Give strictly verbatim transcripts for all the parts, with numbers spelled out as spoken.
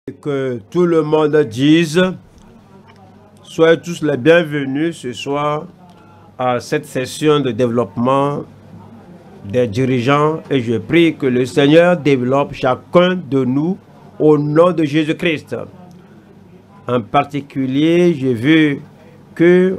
Que tout le monde dise, soyez tous les bienvenus ce soir à cette session de développement des dirigeants et je prie que le Seigneur développe chacun de nous au nom de Jésus-Christ. En particulier, j'ai vu que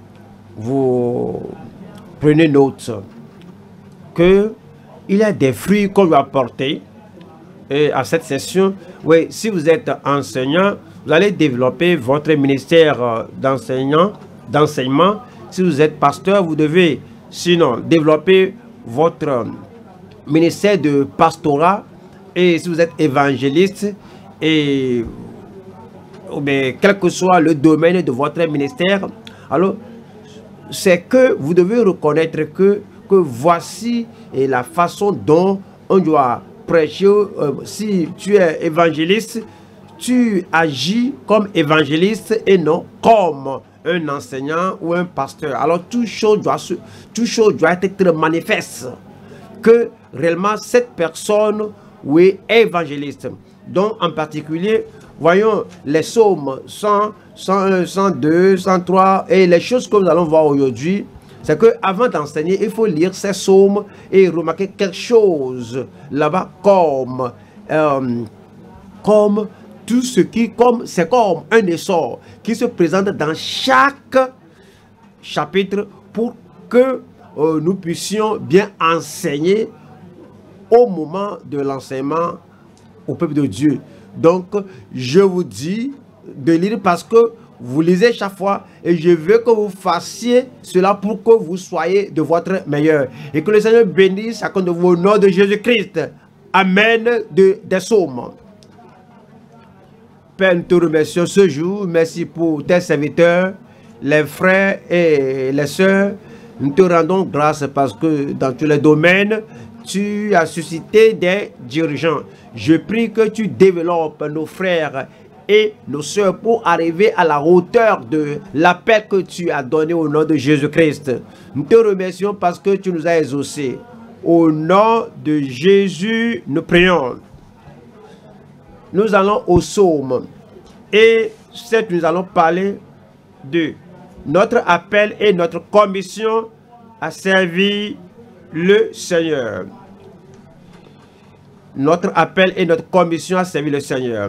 vous prenez note qu'il y a des fruits qu'on doit porter. Et à cette session, oui, si vous êtes enseignant, vous allez développer votre ministère d'enseignant, d'enseignement. Si vous êtes pasteur, vous devez sinon développer votre ministère de pastorat. Et si vous êtes évangéliste, et bien, quel que soit le domaine de votre ministère, alors c'est que vous devez reconnaître que, que voici la façon dont on doit prêcher. Euh, si tu es évangéliste, tu agis comme évangéliste et non comme un enseignant ou un pasteur. Alors toute chose doit, se, toute chose doit être manifeste que réellement cette personne oui, est évangéliste. Donc en particulier, voyons les psaumes cent, cent un, cent deux, cent trois et les choses que nous allons voir aujourd'hui. C'est qu'avant d'enseigner, il faut lire ces psaumes et remarquer quelque chose là-bas comme, euh, comme tout ce qui, comme c'est comme un essor qui se présente dans chaque chapitre pour que euh, nous puissions bien enseigner au moment de l'enseignement au peuple de Dieu. Donc, je vous dis de lire parce que vous lisez chaque fois et je veux que vous fassiez cela pour que vous soyez de votre meilleur. Et que le Seigneur bénisse chacun de vous au nom de Jésus-Christ. Amen de, des psaumes. Père, nous te remercions ce jour. Merci pour tes serviteurs, les frères et les sœurs. Nous te rendons grâce parce que dans tous les domaines, tu as suscité des dirigeants. Je prie que tu développes nos frères et nos sœurs pour arriver à la hauteur de l'appel que tu as donné au nom de Jésus-Christ. Nous te remercions parce que tu nous as exaucés. Au nom de Jésus, nous prions. Nous allons au psaume. Et c'est nous allons parler de notre appel et notre commission à servir le Seigneur. Notre appel et notre commission à servir le Seigneur.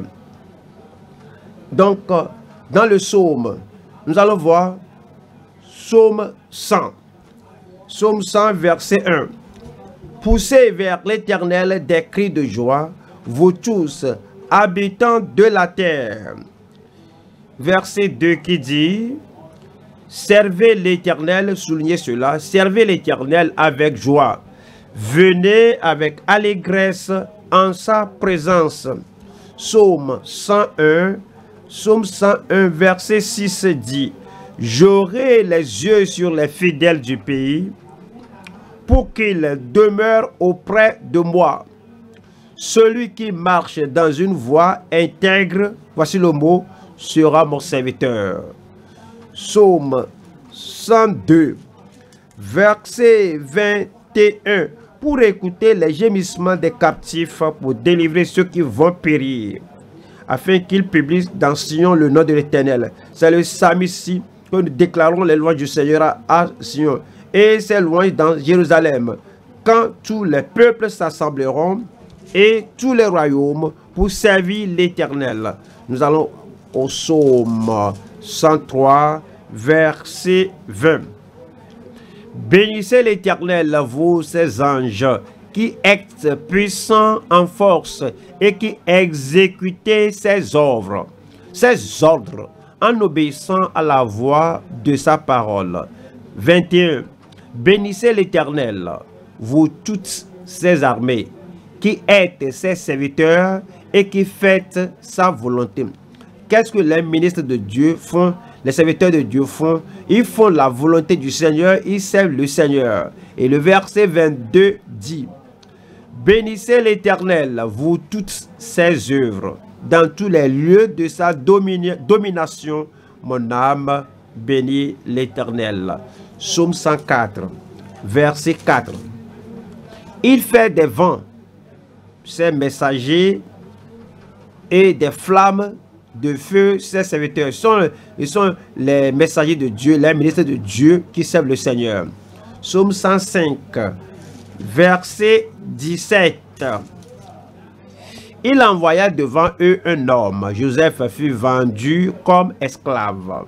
Donc, dans le psaume, nous allons voir psaume cent. Psaume cent, verset un. Poussez vers l'Éternel des cris de joie, vous tous, habitants de la terre. Verset deux qui dit, servez l'Éternel, soulignez cela, servez l'Éternel avec joie. Venez avec allégresse en sa présence. Psaume cent un. Psaume cent un, verset six dit, « J'aurai les yeux sur les fidèles du pays, pour qu'ils demeurent auprès de moi. Celui qui marche dans une voie intègre, voici le mot, sera mon serviteur. » Psaume cent deux, verset vingt et un, « Pour écouter les gémissements des captifs, pour délivrer ceux qui vont périr. » Afin qu'il publie dans Sion le nom de l'Éternel. C'est le psaume ici que nous déclarons les louanges du Seigneur à Sion. Et ces louanges dans Jérusalem. Quand tous les peuples s'assembleront et tous les royaumes pour servir l'Éternel. Nous allons au psaume cent trois, verset vingt. Bénissez l'Éternel, vous ses anges, qui êtes puissants en force et qui exécutez ses œuvres, ses ordres, en obéissant à la voix de sa parole. vingt et un. Bénissez l'Éternel, vous toutes ses armées, qui êtes ses serviteurs et qui faites sa volonté. Qu'est-ce que les ministres de Dieu font? Les serviteurs de Dieu font? Ils font la volonté du Seigneur, ils servent le Seigneur. Et le verset vingt-deux dit, bénissez l'Éternel, vous toutes ses œuvres, dans tous les lieux de sa domination. Mon âme bénit l'Éternel. Psaume cent quatre, verset quatre. Il fait des vents, ses messagers et des flammes de feu. Ces serviteurs sont, ils sont les messagers de Dieu, les ministres de Dieu qui servent le Seigneur. Psaume cent cinq, verset dix-sept. Il envoya devant eux un homme. Joseph fut vendu comme esclave.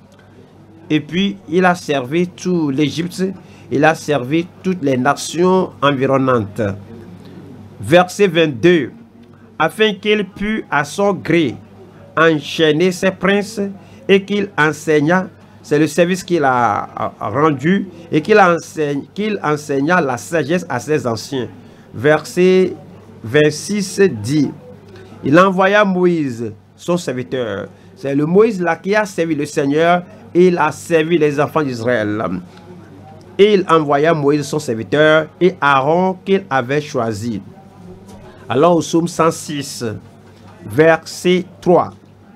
Et puis, il a servi tout l'Égypte. Il a servi toutes les nations environnantes. Verset vingt-deux. Afin qu'il pût à son gré enchaîner ses princes et qu'il enseigna, c'est le service qu'il a rendu, et qu'il enseigne, qu'il enseigna la sagesse à ses anciens. Verset vingt-six dit, il envoya Moïse, son serviteur. C'est le Moïse là qui a servi le Seigneur, et il a servi les enfants d'Israël. Et il envoya Moïse, son serviteur, et Aaron qu'il avait choisi. Alors au psaume cent six, verset trois.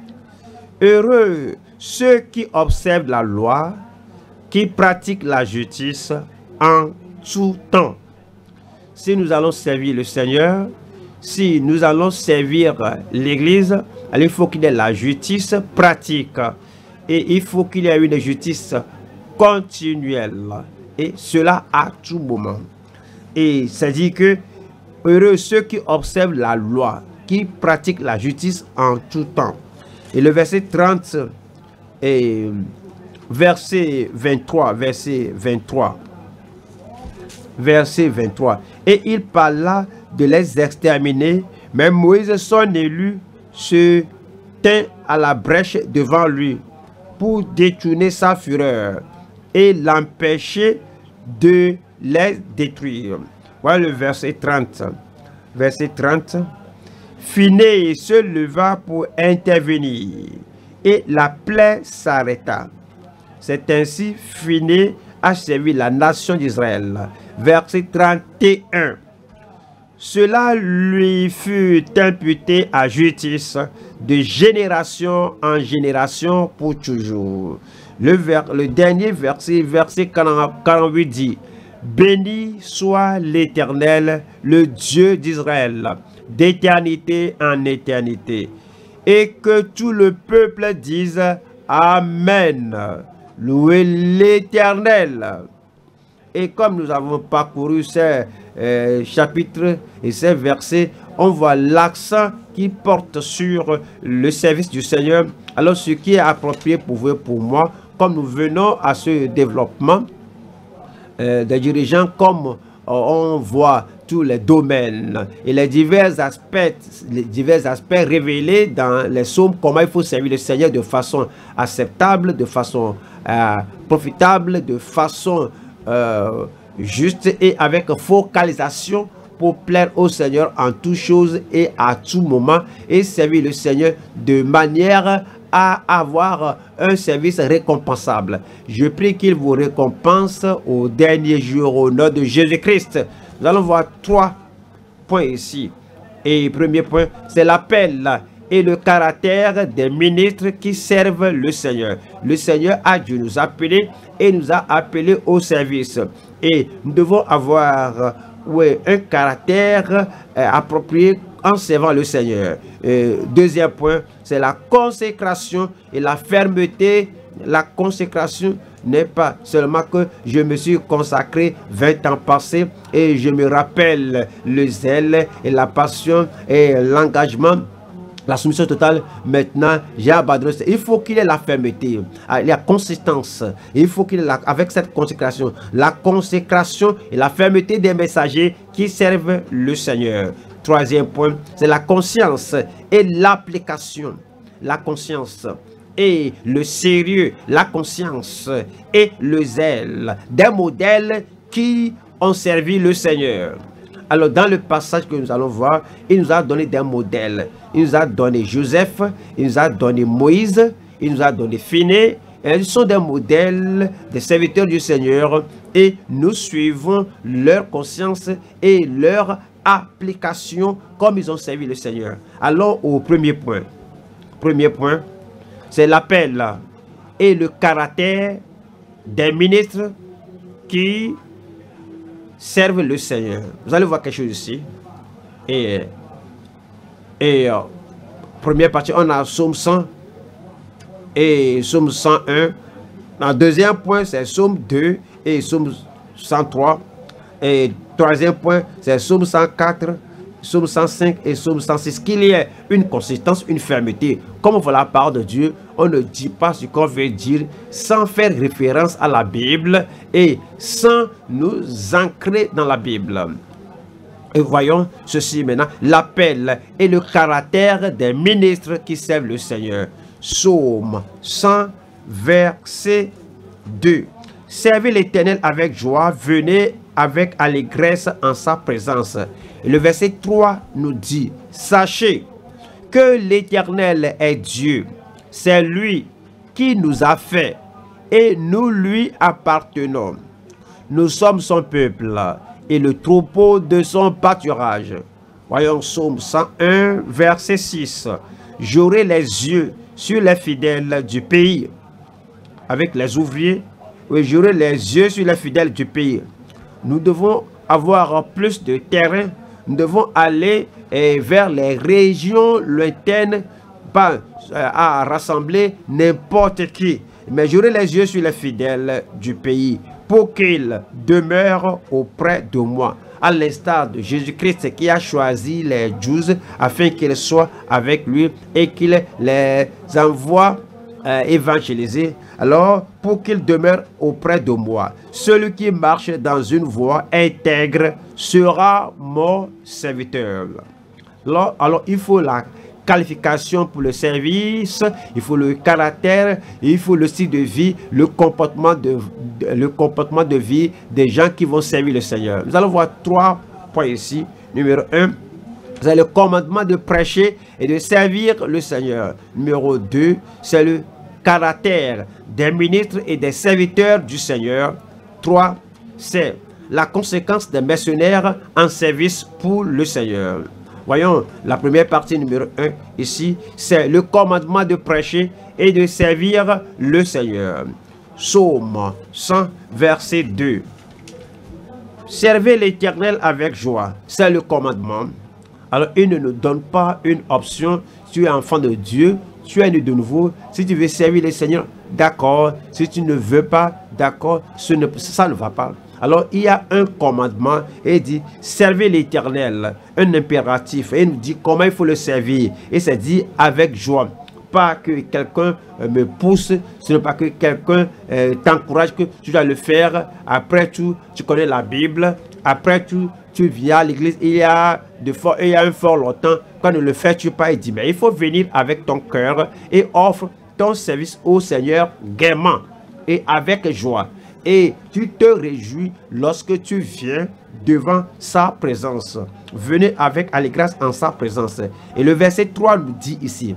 Heureux ceux qui observent la loi, qui pratiquent la justice en tout temps. Si nous allons servir le Seigneur, si nous allons servir l'Église, il faut qu'il y ait la justice pratique. Et il faut qu'il y ait une justice continuelle. Et cela à tout moment. Et ça dit que heureux ceux qui observent la loi, qui pratiquent la justice en tout temps. Et le verset trente et verset vingt-trois, verset vingt-trois. Verset vingt-trois. Et il parla de les exterminer, mais Moïse, son élu, se tint à la brèche devant lui pour détourner sa fureur et l'empêcher de les détruire. Voilà le verset trente. Verset trente. Phinéas se leva pour intervenir et la plaie s'arrêta. C'est ainsi Phinéas a servi la nation d'Israël. Verset trente et un. Cela lui fut imputé à justice de génération en génération pour toujours. Le, ver, le dernier verset, verset quarante-huit dit, béni soit l'Éternel, le Dieu d'Israël, d'éternité en éternité. Et que tout le peuple dise Amen. Louez l'Éternel. Et comme nous avons parcouru ces euh, chapitres et ces versets, on voit l'accent qui porte sur le service du Seigneur. Alors ce qui est approprié pour vous et pour moi, comme nous venons à ce développement euh, des dirigeants, comme euh, on voit tous les domaines et les divers aspects, les divers aspects révélés dans les psaumes, comment il faut servir le Seigneur de façon acceptable, de façon euh, profitable, de façon euh, juste et avec focalisation pour plaire au Seigneur en toutes choses et à tout moment, et servir le Seigneur de manière à avoir un service récompensable. Je prie qu'il vous récompense au dernier jour au nom de Jésus-Christ. Nous allons voir trois points ici. Et premier point, c'est l'appel et le caractère des ministres qui servent le Seigneur. Le Seigneur a dû nous appeler et nous a appelés au service. Et nous devons avoir ouais, un caractère euh, approprié en servant le Seigneur. Euh, deuxième point, c'est la consécration et la fermeté. La consécration n'est pas seulement que je me suis consacré vingt ans passés et je me rappelle le zèle et la passion et l'engagement, la soumission totale. Maintenant, j'ai abandonné. Il faut qu'il ait la fermeté, la consistance. Il faut qu'il ait, la, avec cette consécration, la consécration et la fermeté des messagers qui servent le Seigneur. Troisième point, c'est la conscience et l'application. La conscience et le sérieux, la conscience et le zèle des modèles qui ont servi le Seigneur. Alors, dans le passage que nous allons voir, il nous a donné des modèles. Il nous a donné Joseph, il nous a donné Moïse, il nous a donné Phinéas. Ils sont des modèles, des serviteurs du Seigneur, et nous suivons leur conscience et leur application comme ils ont servi le Seigneur. Allons au premier point. Premier point, c'est l'appel et le caractère des ministres qui servent le Seigneur. Vous allez voir quelque chose ici. Et, et première partie, on a Psaume cent et Psaume cent un. En deuxième point, c'est Psaume deux et Psaume cent trois. Et troisième point, c'est Psaume cent quatre, Psaume cent cinq et Psaume cent six. Qu'il y ait une consistance, une fermeté. Comme voilà la parole de Dieu, on ne dit pas ce qu'on veut dire sans faire référence à la Bible et sans nous ancrer dans la Bible. Et voyons ceci maintenant, l'appel et le caractère des ministres qui servent le Seigneur. Psaume cent, verset deux. Servez l'Éternel avec joie, venez avec allégresse en sa présence. Et le verset trois nous dit, sachez que l'Éternel est Dieu, c'est lui qui nous a fait et nous lui appartenons. Nous sommes son peuple et le troupeau de son pâturage. Voyons Psaume cent un, verset six. J'aurai les yeux sur les fidèles du pays. Avec les ouvriers, oui, j'aurai les yeux sur les fidèles du pays. Nous devons avoir plus de terrain. Nous devons aller eh, vers les régions lointaines, pas à rassembler n'importe qui. Mais j'aurai les yeux sur les fidèles du pays pour qu'ils demeurent auprès de moi. À l'instar de Jésus-Christ qui a choisi les douze afin qu'ils soient avec lui et qu'il les envoie euh, évangéliser. Alors, pour qu'ils demeurent auprès de moi, celui qui marche dans une voie intègre sera mon serviteur. Alors, alors il faut la qualification pour le service, il faut le caractère, il faut le style de vie, le comportement de, de, le comportement de vie des gens qui vont servir le Seigneur. Nous allons voir trois points ici. Numéro un, c'est le commandement de prêcher et de servir le Seigneur. Numéro deux, c'est le caractère des ministres et des serviteurs du Seigneur. Trois, c'est la conséquence des mercenaires en service pour le Seigneur. Voyons la première partie numéro un ici, c'est le commandement de prêcher et de servir le Seigneur. Psaume cent, verset deux. Servez l'Éternel avec joie, c'est le commandement. Alors il ne nous donne pas une option. Tu es enfant de Dieu, tu es né de nouveau. Si tu veux servir le Seigneur, d'accord. Si tu ne veux pas, d'accord, ça ne va pas. Alors, il y a un commandement et il dit, servez l'Éternel, un impératif. Et il nous dit comment il faut le servir. Et c'est dit avec joie. Pas que quelqu'un euh, me pousse, ce n'est pas que quelqu'un euh, t'encourage que tu dois le faire. Après tout, tu connais la Bible. Après tout, tu viens à l'église. Il y a de fort, il y a un fort longtemps. Quand ne le fais-tu pas, il dit, mais il faut venir avec ton cœur et offre ton service au Seigneur gaiement et avec joie. Et tu te réjouis lorsque tu viens devant sa présence. Venez avec allégresse en sa présence. Et le verset trois nous dit ici,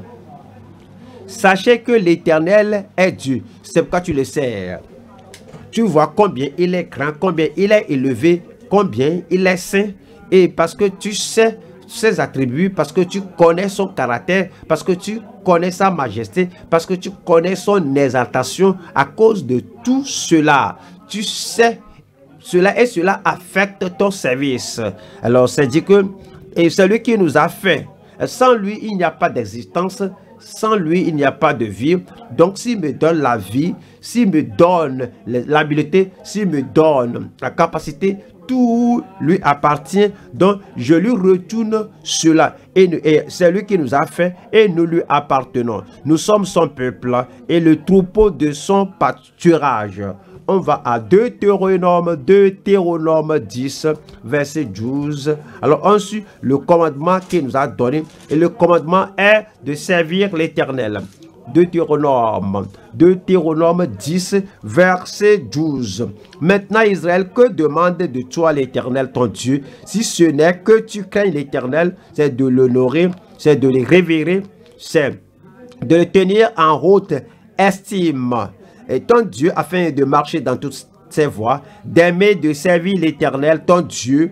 sachez que l'Éternel est Dieu. C'est pourquoi tu le sers. Tu vois combien il est grand, combien il est élevé, combien il est saint. Et parce que tu sais ses attributs, parce que tu connais son caractère, parce que tu connais sa majesté, parce que tu connais son exaltation, à cause de tout cela, tu sais cela et cela affecte ton service. Alors c'est dit que et celui qui nous a fait, sans lui il n'y a pas d'existence, sans lui il n'y a pas de vie. Donc s'il me donne la vie, s'il me donne l'habileté, s'il me donne la capacité, tout lui appartient, donc je lui retourne cela. Et, et c'est lui qui nous a fait et nous lui appartenons. Nous sommes son peuple et le troupeau de son pâturage. On va à Deutéronome, Deutéronome dix, verset douze. Alors ensuite, le commandement qu'il nous a donné, et le commandement est de servir l'Éternel. Deutéronome, Deutéronome dix, verset douze. Maintenant Israël, que demande de toi l'Éternel ton Dieu, si ce n'est que tu crains l'Éternel, c'est de l'honorer, c'est de le révérer, c'est de le tenir en haute estime. Et ton Dieu, afin de marcher dans toutes ses voies, d'aimer, de servir l'Éternel ton Dieu,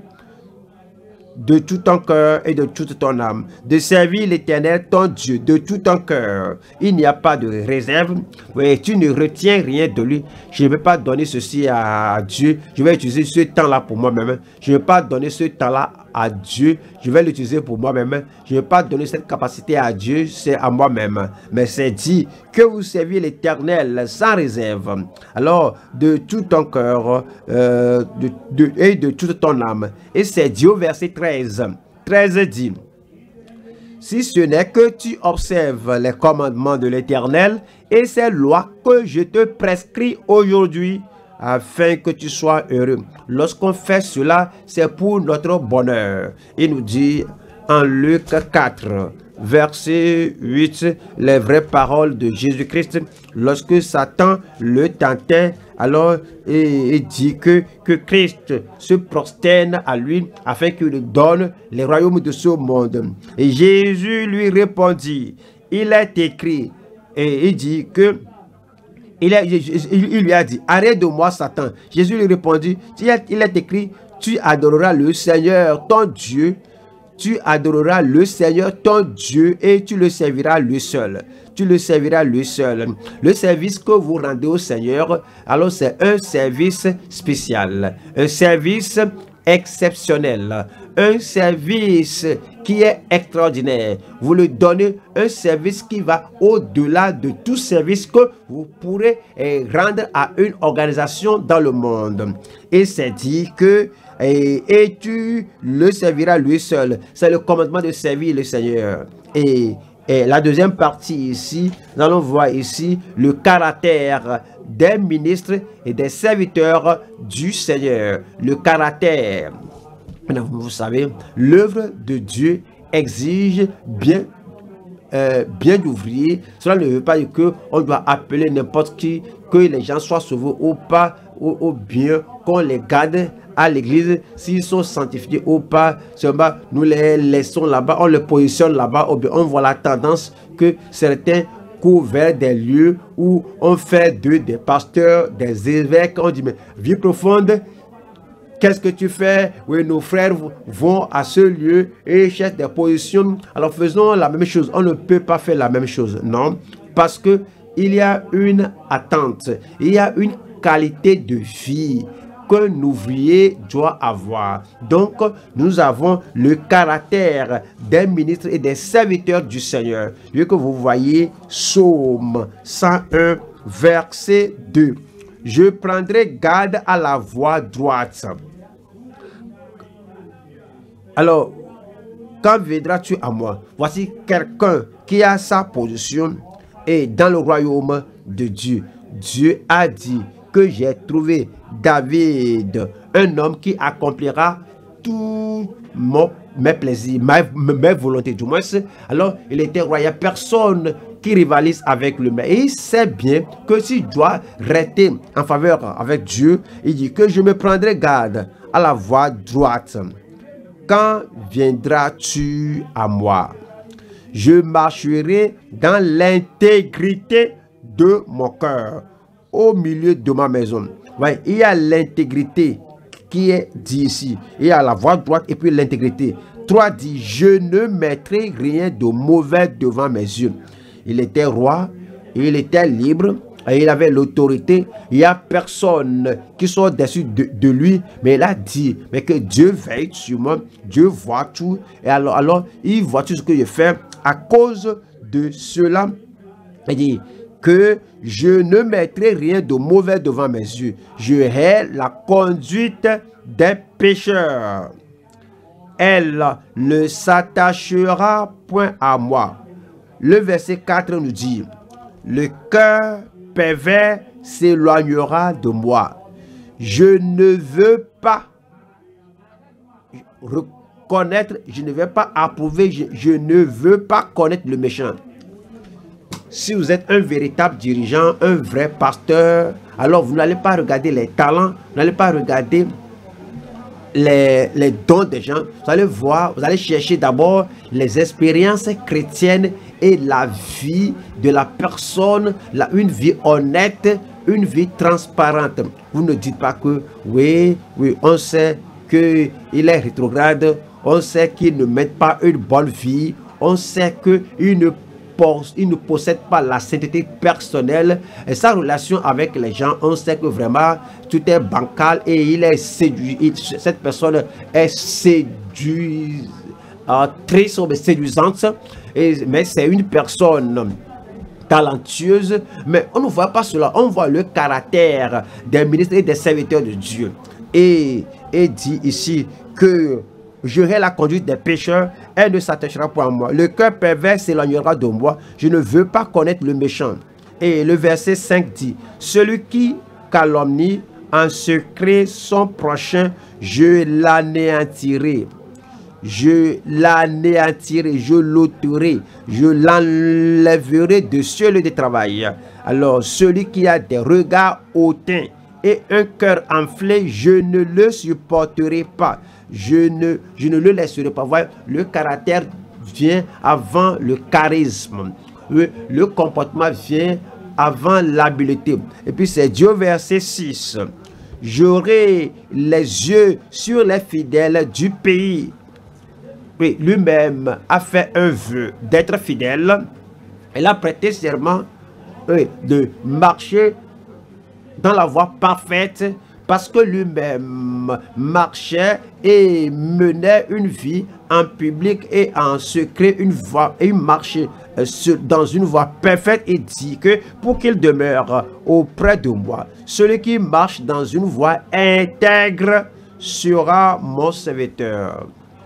de tout ton cœur et de toute ton âme, de servir l'Éternel ton Dieu de tout ton cœur. Il n'y a pas de réserve. Oui, tu ne retiens rien de lui. Je ne vais pas donner ceci à Dieu. Je vais utiliser ce temps-là pour moi-même. Je ne vais pas donner ce temps-là à Dieu, je vais l'utiliser pour moi-même. Je ne vais pas donner cette capacité à Dieu, c'est à moi-même. Mais c'est dit que vous serviez l'Éternel sans réserve. Alors, de tout ton cœur euh, de, de, et de toute ton âme. Et c'est dit au verset treize. treize dit: si ce n'est que tu observes les commandements de l'Éternel et ces lois que je te prescris aujourd'hui, afin que tu sois heureux. Lorsqu'on fait cela, c'est pour notre bonheur. Il nous dit en Luc quatre, verset huit, les vraies paroles de Jésus-Christ. Lorsque Satan le tentait, alors il dit que, que Christ se prosterne à lui afin qu'il lui donne les royaumes de ce monde. Et Jésus lui répondit, il est écrit, et il dit que Il, est, il lui a dit, arrête de moi Satan. Jésus lui répondit, il est, il est écrit, tu adoreras le Seigneur ton Dieu, tu adoreras le Seigneur ton Dieu et tu le serviras lui seul. Tu le serviras lui seul. Le service que vous rendez au Seigneur, alors c'est un service spécial, un service exceptionnel, un service qui est extraordinaire. Vous lui donnez un service qui va au-delà de tout service que vous pourrez eh, rendre à une organisation dans le monde. Et c'est dit que et, et tu le serviras lui seul. C'est le commandement de servir le Seigneur. Et, et la deuxième partie ici, nous allons voir ici le caractère des ministres et des serviteurs du Seigneur. Le caractère. Vous savez, l'œuvre de Dieu exige bien, euh, bien d'ouvriers. Cela ne veut pas dire qu'on doit appeler n'importe qui, que les gens soient sauvés ou pas, ou, ou bien qu'on les garde à l'église, s'ils sont sanctifiés ou pas. Seulement, nous les laissons là-bas, on les positionne là-bas, ou bien on voit la tendance que certains couverts des lieux où on fait d'eux des pasteurs, des évêques. On dit, mais vie profonde, qu'est-ce que tu fais? Oui, nos frères vont à ce lieu et cherchent des positions. Alors faisons la même chose. On ne peut pas faire la même chose. Non, parce que il y a une attente. Il y a une qualité de vie qu'un ouvrier doit avoir. Donc, nous avons le caractère des ministres et des serviteurs du Seigneur. Lieu que vous voyez, Psaume cent un, verset deux. Je prendrai garde à la voie droite. Alors, quand viendras-tu à moi? Voici quelqu'un qui a sa position et dans le royaume de Dieu. Dieu a dit que j'ai trouvé David, un homme qui accomplira tous mes plaisirs, mes, mes volontés du moins. Alors, il était royal, personne qui rivalise avec lui. Mais il sait bien que s'il doit rester en faveur avec Dieu, il dit que je me prendrai garde à la voie droite. Quand viendras-tu à moi? Je marcherai dans l'intégrité de mon cœur, au milieu de ma maison. Ouais, il y a l'intégrité qui est dit ici. Il y a la voie droite et puis l'intégrité. trois dit, je ne mettrai rien de mauvais devant mes yeux. Il était roi, il était libre, et il avait l'autorité. Il n'y a personne qui soit dessus de, de lui, mais il a dit, mais que Dieu veille sur moi, Dieu voit tout, et alors, alors il voit tout ce que je fais. À cause de cela, il dit que je ne mettrai rien de mauvais devant mes yeux. Je hais la conduite des pécheurs. Elle ne s'attachera point à moi. Le verset quatre nous dit, le cœur pervers s'éloignera de moi. Je ne veux pas reconnaître, je ne veux pas approuver, je, je ne veux pas connaître le méchant. Si vous êtes un véritable dirigeant, un vrai pasteur, alors vous n'allez pas regarder les talents, vous n'allez pas regarder les, les dons des gens. Vous allez voir, vous allez chercher d'abord les expériences chrétiennes et la vie de la personne, la, une vie honnête, une vie transparente. Vous ne dites pas que, oui, oui, on sait qu'il est rétrograde, on sait qu'il ne mène pas une bonne vie, on sait qu'il ne il ne possède pas la sainteté personnelle et sa relation avec les gens, on sait que vraiment tout est bancal et il est séduit. Il, cette personne est séduite, euh, très séduisante, et, mais c'est une personne talentueuse, mais on ne voit pas cela, on voit le caractère des ministres et des serviteurs de Dieu. Et, et dit ici que j'aurai la conduite des pécheurs, elle ne s'attachera pas à moi. Le cœur pervers s'éloignera de moi, je ne veux pas connaître le méchant. Et le verset cinq dit, celui qui calomnie en secret son prochain, je l'anéantirai. Je l'anéantirai, je l'ôterai, je l'enlèverai de ce lieu de travail. Alors, celui qui a des regards hautains et un cœur enflé, je ne le supporterai pas. Je ne, je ne le laisserai pas. Voyez, le caractère vient avant le charisme. Le, le comportement vient avant l'habileté. Et puis c'est Dieu, verset six. J'aurai les yeux sur les fidèles du pays. Oui, lui-même a fait un vœu d'être fidèle. Il a prêté serment oui, de marcher dans la voie parfaite parce que lui-même marchait et menait une vie en public et en secret, une voie et il marchait dans une voie parfaite et dit que pour qu'il demeure auprès de moi, celui qui marche dans une voie intègre sera mon serviteur.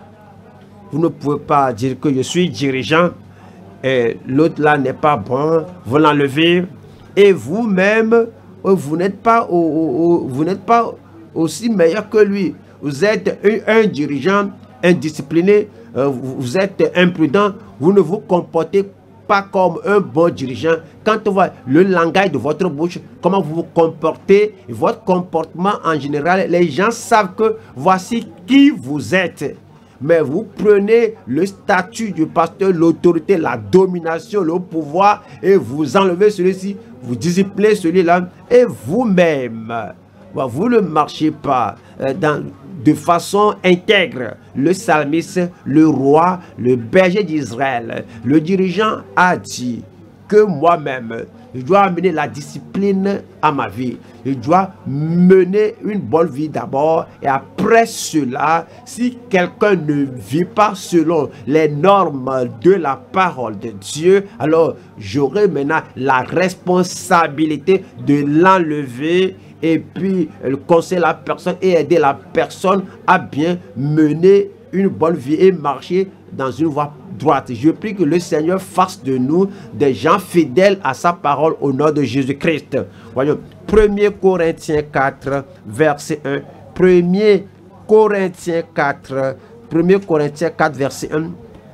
Vous ne pouvez pas dire que je suis dirigeant et l'autre là n'est pas bon, vous l'enlevez et vous-même vous n'êtes pas, au, au, vous n'êtes pas aussi meilleur que lui. Vous êtes un, un dirigeant indiscipliné, euh, vous êtes imprudent, vous ne vous comportez pas comme un bon dirigeant. Quand on voit le langage de votre bouche, comment vous vous comportez, votre comportement en général, les gens savent que voici qui vous êtes. Mais vous prenez le statut du pasteur, l'autorité, la domination, le pouvoir et vous enlevez celui-ci, vous disciplinez celui-là et vous-même, vous ne marchez pas dans, de façon intègre. Le psalmiste, le roi, le berger d'Israël, le dirigeant a dit que moi-même, je dois amener la discipline à ma vie. Je dois mener une bonne vie d'abord. Et après cela, si quelqu'un ne vit pas selon les normes de la parole de Dieu, alors j'aurai maintenant la responsabilité de l'enlever et puis conseiller la personne et aider la personne à bien mener une bonne vie et marcher dans une voie droite. Je prie que le Seigneur fasse de nous des gens fidèles à sa parole au nom de Jésus-Christ. Voyons, premier Corinthiens quatre, verset un. premier Corinthiens quatre, premier Corinthiens quatre, verset un.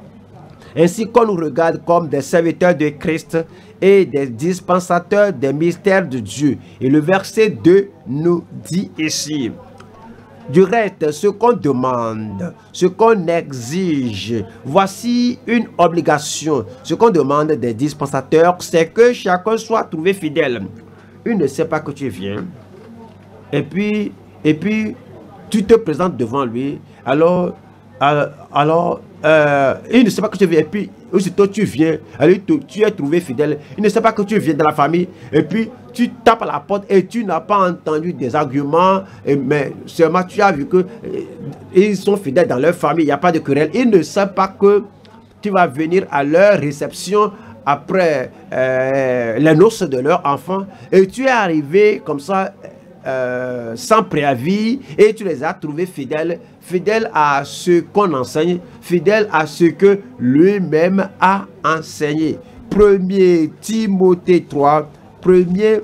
Ainsi qu'on nous regarde comme des serviteurs de Christ et des dispensateurs des mystères de Dieu. Et le verset deux nous dit ici: du reste, ce qu'on demande, ce qu'on exige, voici une obligation. Ce qu'on demande des dispensateurs, c'est que chacun soit trouvé fidèle. Il ne sait pas que tu viens. Et puis, et puis tu te présentes devant lui. Alors, alors, alors euh, il ne sait pas que tu viens. Et puis, aussitôt tu viens. Alors, tu es trouvé fidèle. Il ne sait pas que tu viens de la famille. Et puis, tu tapes à la porte et tu n'as pas entendu des arguments, et, mais seulement tu as vu que et, ils sont fidèles dans leur famille, il n'y a pas de querelle. Ils ne savent pas que tu vas venir à leur réception après euh, les noces de leur enfant et tu es arrivé comme ça euh, sans préavis et tu les as trouvés fidèles, fidèles à ce qu'on enseigne, fidèles à ce que lui-même a enseigné. premier Timothée trois, premier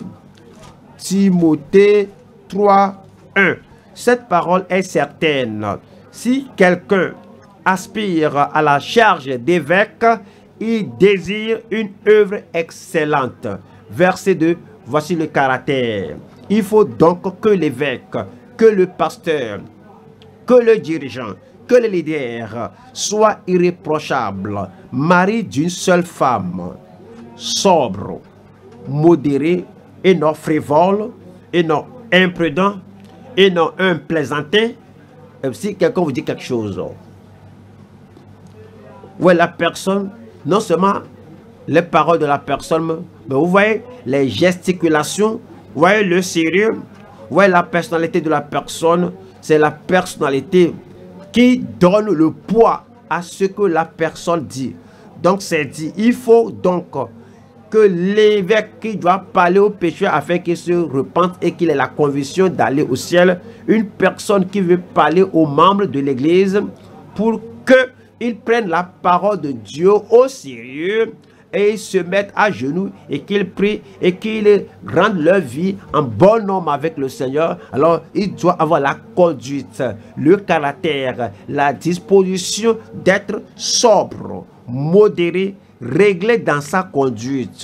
Timothée trois, un. Cette parole est certaine. Si quelqu'un aspire à la charge d'évêque, il désire une œuvre excellente. Verset deux. Voici le caractère. Il faut donc que l'évêque, que le pasteur, que le dirigeant, que le leader soit irréprochable, mari d'une seule femme, sobre, modéré et non frivole et non imprudent et non un plaisantin. Et si quelqu'un vous dit quelque chose, ouais, la personne non seulement les paroles de la personne. Mais vous voyez les gesticulations, vous voyez le sérieux, vous voyez la personnalité de la personne. C'est la personnalité qui donne le poids à ce que la personne dit. Donc c'est dit, il faut donc que l'évêque qui doit parler au pécheur afin qu'il se repente et qu'il ait la conviction d'aller au ciel, une personne qui veut parler aux membres de l'église pour qu'ils prennent la parole de Dieu au sérieux et ils se mettent à genoux et qu'ils prient et qu'ils rendent leur vie en bon homme avec le Seigneur. Alors il doit avoir la conduite, le caractère, la disposition d'être sobre, modéré, réglé dans sa conduite,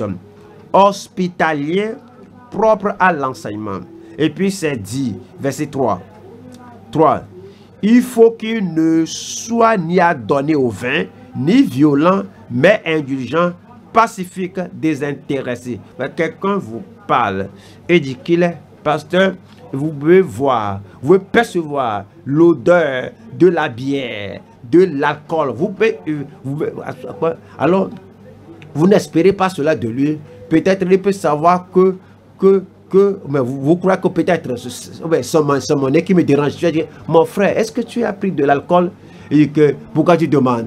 hospitalier, propre à l'enseignement. Et puis c'est dit, verset trois. trois. Il faut qu'il ne soit ni adonné au vin, ni violent, mais indulgent, pacifique, désintéressé. Quelqu'un vous parle et dit qu'il est pasteur, vous pouvez voir, vous pouvez percevoir l'odeur de la bière, de l'alcool. Vous pouvez, vous pouvez, alors, vous n'espérez pas cela de lui. Peut-être il peut savoir que, que, que mais vous, vous croyez que peut-être c'est mon nez qui me dérange. Je dis, mon frère, est-ce que tu as pris de l'alcool? Et que, pourquoi tu demandes?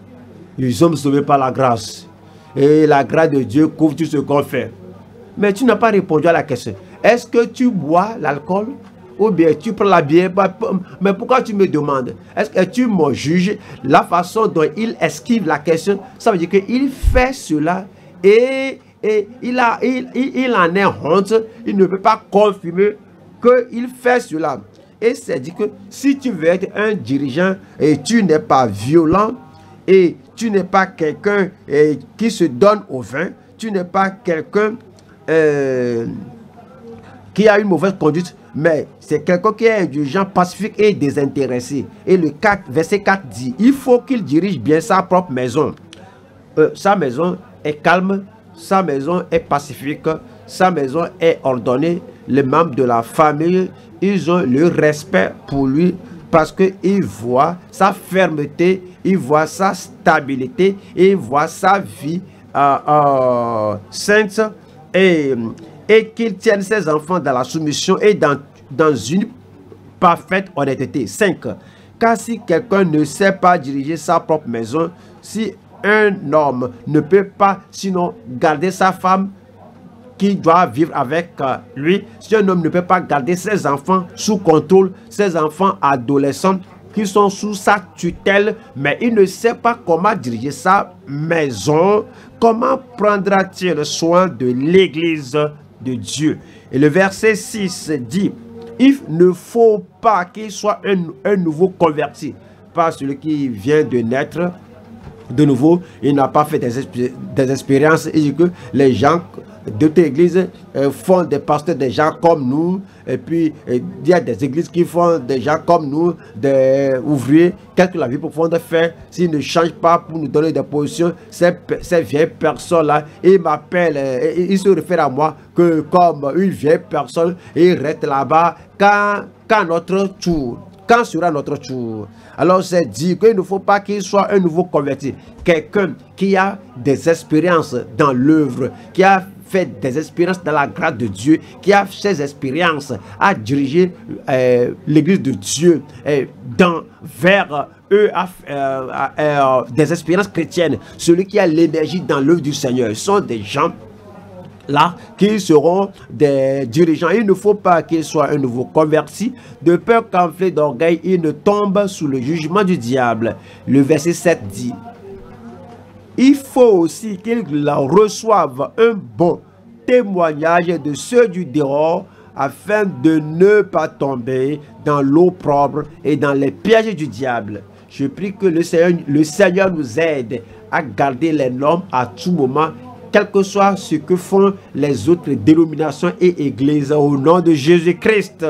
Ils sommes sauvés par la grâce. Et la grâce de Dieu couvre tout ce qu'on fait. Mais tu n'as pas répondu à la question. Est-ce que tu bois l'alcool? Ou bien tu prends la bière? Mais pourquoi tu me demandes? Est-ce que tu me juges? La façon dont il esquive la question, ça veut dire qu'il fait cela et, et il, a, il, il, il en est honte. Il ne peut pas confirmer qu'il fait cela. Et c'est dit que si tu veux être un dirigeant et tu n'es pas violent, et tu n'es pas quelqu'un eh, qui se donne au vin, tu n'es pas quelqu'un euh, qui a une mauvaise conduite, mais c'est quelqu'un qui est indulgent, pacifique et désintéressé. Et le quatre, verset quatre dit, il faut qu'il dirige bien sa propre maison. Euh, sa maison est calme, sa maison est pacifique, sa maison est ordonnée. Les membres de la famille, ils ont le respect pour lui, parce qu'ils voient sa fermeté, ils voient sa stabilité, ils voient sa vie euh, euh, sainte et, et qu'il tienne ses enfants dans la soumission et dans, dans une parfaite honnêteté. cinq. Car si quelqu'un ne sait pas diriger sa propre maison, si un homme ne peut pas sinon garder sa femme, qui doit vivre avec euh, lui, si un homme ne peut pas garder ses enfants sous contrôle, ses enfants adolescents qui sont sous sa tutelle, mais il ne sait pas comment diriger sa maison, comment prendra-t-il soin de l'église de Dieu? Et le verset six dit, il ne faut pas qu'il soit un, un nouveau converti, pas celui qui vient de naître de nouveau, il n'a pas fait des, des expériences. Il dit que les gens de toute église euh, font des pasteurs, des gens comme nous, et puis euh, il y a des églises qui font des gens comme nous, des ouvriers. Qu'est-ce que la vie profonde fait s'ils ne changent pas pour nous donner des positions? Ces, ces vieilles personnes-là, ils m'appellent, euh, ils se réfèrent à moi que comme une vieille personne, et ils restent là-bas quand, quand notre tour. Quand sera notre tour? Alors c'est dit qu'il ne faut pas qu'il soit un nouveau converti. Quelqu'un qui a des expériences dans l'œuvre, qui a fait des expériences dans la grâce de Dieu, qui a ses expériences à diriger euh, l'église de Dieu euh, dans, vers eux, à, euh, euh, des expériences chrétiennes. Celui qui a l'énergie dans l'œuvre du Seigneur. Ce sont des gens là qui seront des dirigeants. Il ne faut pas qu'ils soient un nouveau converti, de peur qu'enflé d'orgueil, il ne tombe sous le jugement du diable. Le verset sept dit, il faut aussi qu'ils reçoivent un bon témoignage de ceux du dehors, afin de ne pas tomber dans l'opprobre et dans les pièges du diable. Je prie que le Seigneur, le Seigneur nous aide à garder les normes à tout moment, quel que soit ce que font les autres dénominations et églises, au nom de Jésus-Christ.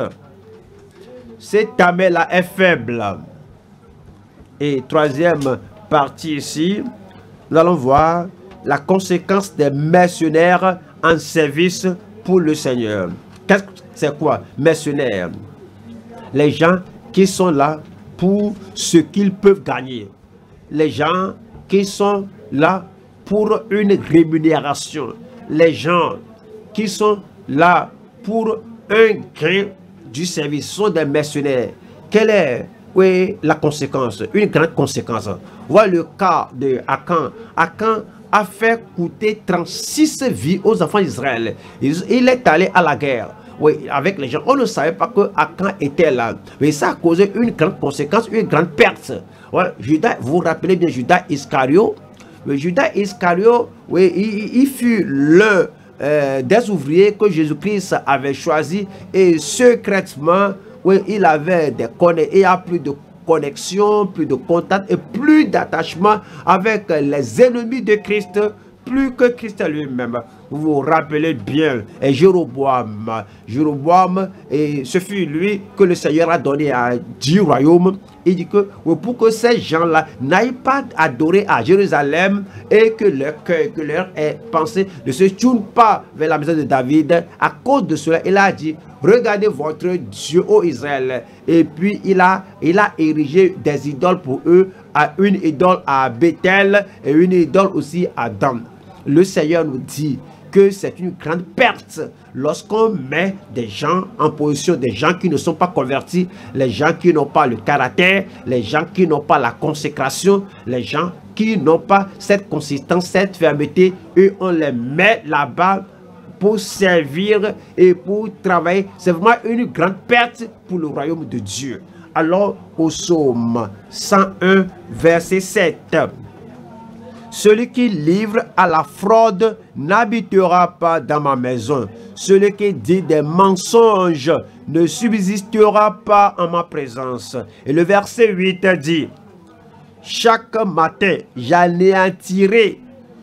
Cette armée-là est faible. Et troisième partie ici, nous allons voir la conséquence des mercenaires en service pour le Seigneur. Qu'est-ce que c'est quoi, mercenaires? Les gens qui sont là pour ce qu'ils peuvent gagner. Les gens qui sont là pour une rémunération. Les gens qui sont là pour un gain du service sont des mercenaires. Quelle est oui, la conséquence? Une grande conséquence. Voilà le cas de Akan. Akan a fait coûter trente-six vies aux enfants d'Israël. Il, il est allé à la guerre. Oui, avec les gens. On ne savait pas que Akan était là. Mais ça a causé une grande conséquence, une grande perte. Voilà, Judas, vous vous rappelez bien Judas Iscario. Le Judas Iscario, oui, il, il fut l'un euh, des ouvriers que Jésus-Christ avait choisi et secrètement, oui, il avait des connexions, il y a plus de connexion, plus de contact et plus d'attachement avec les ennemis de Christ, plus que Christ lui-même. Vous vous rappelez bien, et Jéroboam, Jéroboam, et ce fut lui que le Seigneur a donné à dix royaumes. Il dit que pour que ces gens-là n'aillent pas adorer à Jérusalem et que leur cœur, que leur pensée ne se tourne pas vers la maison de David, à cause de cela, il a dit, regardez votre Dieu, ô Israël. Et puis il a, il a érigé des idoles pour eux, à une idole à Bethel et une idole aussi à Dan. Le Seigneur nous dit que c'est une grande perte lorsqu'on met des gens en position, des gens qui ne sont pas convertis, les gens qui n'ont pas le caractère, les gens qui n'ont pas la consécration, les gens qui n'ont pas cette consistance, cette fermeté, et on les met là-bas pour servir et pour travailler. C'est vraiment une grande perte pour le royaume de Dieu. Alors, au psaume cent un, verset sept. Celui qui livre à la fraude n'habitera pas dans ma maison. Celui qui dit des mensonges ne subsistera pas en ma présence. Et le verset huit dit, chaque matin j'anéantirai,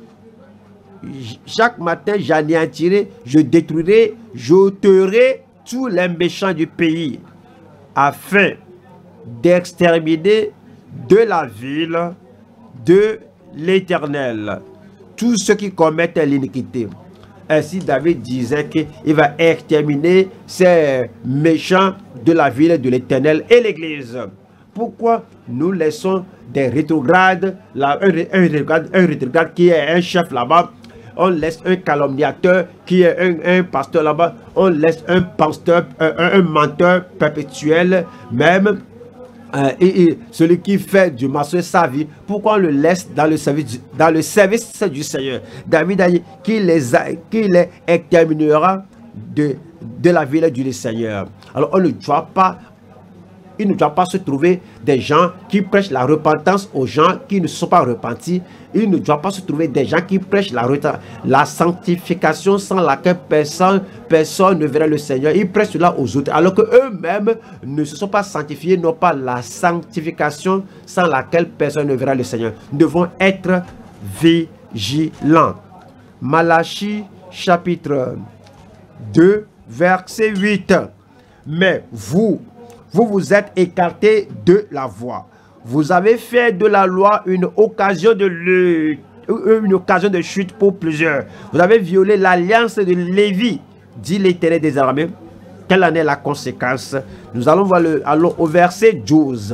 chaque matin j'anéantirai, je détruirai, j'ôterai tous les méchants du pays, afin d'exterminer de la ville de l'Éternel tous ceux qui commettent l'iniquité. Ainsi David disait qu'il va exterminer ces méchants de la ville de l'Éternel et l'Église. Pourquoi nous laissons des rétrogrades, là, un, un, rétrograde, un rétrograde qui est un chef là-bas, on laisse un calomniateur qui est un, un pasteur là-bas, on laisse un pasteur, un, un menteur perpétuel, même Euh, et, et celui qui fait du mensonge sa vie, pourquoi on le laisse dans le service, dans le service du Seigneur? David a dit qu'il les, qu'il les exterminera de, de la ville du Seigneur. Alors on ne doit pas, il ne doit pas se trouver des gens qui prêchent la repentance aux gens qui ne sont pas repentis. Il ne doit pas se trouver des gens qui prêchent la, la sanctification sans laquelle personne, personne ne verra le Seigneur. Ils prêchent cela aux autres, alors qu'eux-mêmes ne se sont pas sanctifiés, n'ont pas la sanctification sans laquelle personne ne verra le Seigneur. Nous devons être vigilants. Malachie chapitre deux, verset huit. Mais vous, vous vous êtes écartés de la voie. Vous avez fait de la loi une occasion de lutte, une occasion de chute pour plusieurs. Vous avez violé l'alliance de Lévi, dit l'Éternel des armées. Quelle en est la conséquence? Nous allons voir le, allons au verset douze.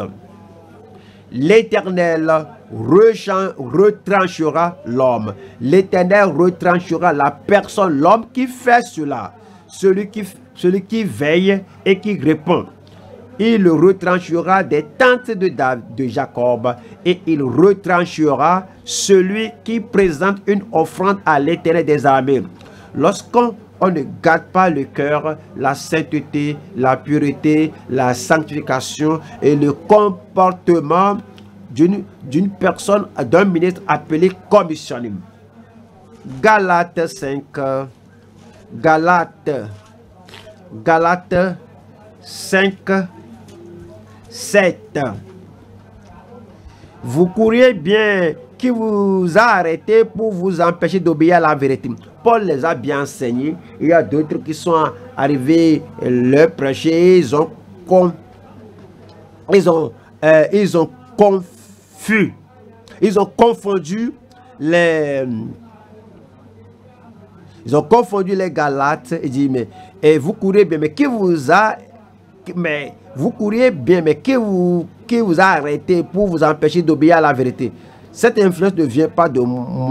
L'Éternel retranchera l'homme. L'Éternel retranchera la personne, l'homme qui fait cela. Celui qui, celui qui veille et qui répond. Il le retranchera des tentes de, de Jacob et il retranchera celui qui présente une offrande à l'Éternel des armées. Lorsqu'on on ne garde pas le cœur, la sainteté, la pureté, la sanctification et le comportement d'une d'une personne, d'un ministre appelé commissionnaire. Galates cinq, Galates, Galates cinq, sept. Vous courriez bien qui vous a arrêté pour vous empêcher d'obéir à la vérité. Paul les a bien enseignés. Il y a d'autres qui sont arrivés leur prêcher. Ils ont, com, ils ont, euh, ils ont confus. Ils ont confondu les... Ils ont confondu les Galates. Il dit, mais et vous courez bien, mais qui vous a... Mais vous courriez bien, mais qui vous, qui vous a arrêté pour vous empêcher d'obéir à la vérité? Cette influence ne vient pas de moi.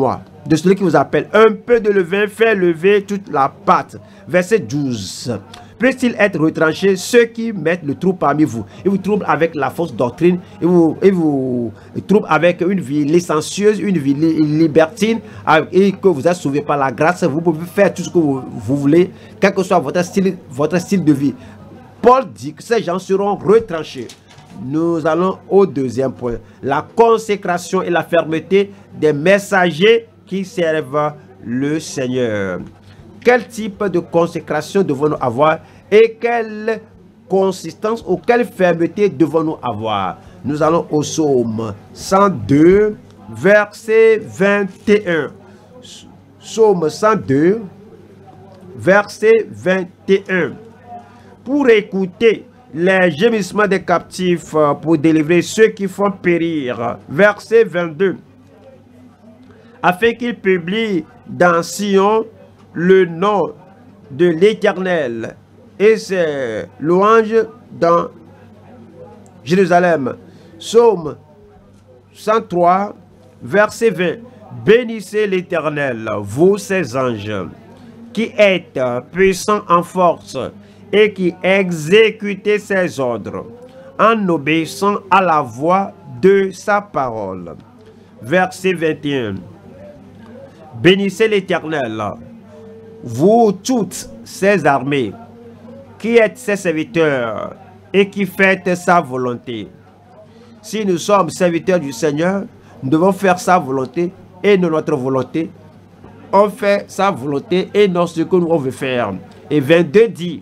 de celui qui vous appelle. Un peu de levain fait lever toute la pâte. Verset douze. Peut-il être retranché ceux qui mettent le trouble parmi vous? Ils vous troublent avec la fausse doctrine. Ils vous, ils vous troublent avec une vie licencieuse, une vie li libertine, et que vous êtes sauvé par la grâce. Vous pouvez faire tout ce que vous, vous voulez, quel que soit votre style, votre style de vie. Paul dit que ces gens seront retranchés. Nous allons au deuxième point. La consécration et la fermeté des messagers qui servent le Seigneur. Quel type de consécration devons-nous avoir et quelle consistance ou quelle fermeté devons-nous avoir? Nous allons au psaume cent deux, verset vingt et un. Psaume cent deux, verset vingt et un. Pour écouter les gémissements des captifs, pour délivrer ceux qui font périr. Verset vingt-deux. Afin qu'ils publient dans Sion le nom de l'Éternel et ses louanges dans Jérusalem. Psaume cent trois, verset vingt. Bénissez l'Éternel, vous ses anges, qui êtes puissants en force et qui exécutez ses ordres, en obéissant à la voix de sa parole. Verset vingt et un. Bénissez l'Éternel, vous toutes ses armées, qui êtes ses serviteurs et qui faites sa volonté. Si nous sommes serviteurs du Seigneur, nous devons faire sa volonté et non notre volonté. On fait sa volonté et non ce que nous on veut faire. Et vingt-deux dit,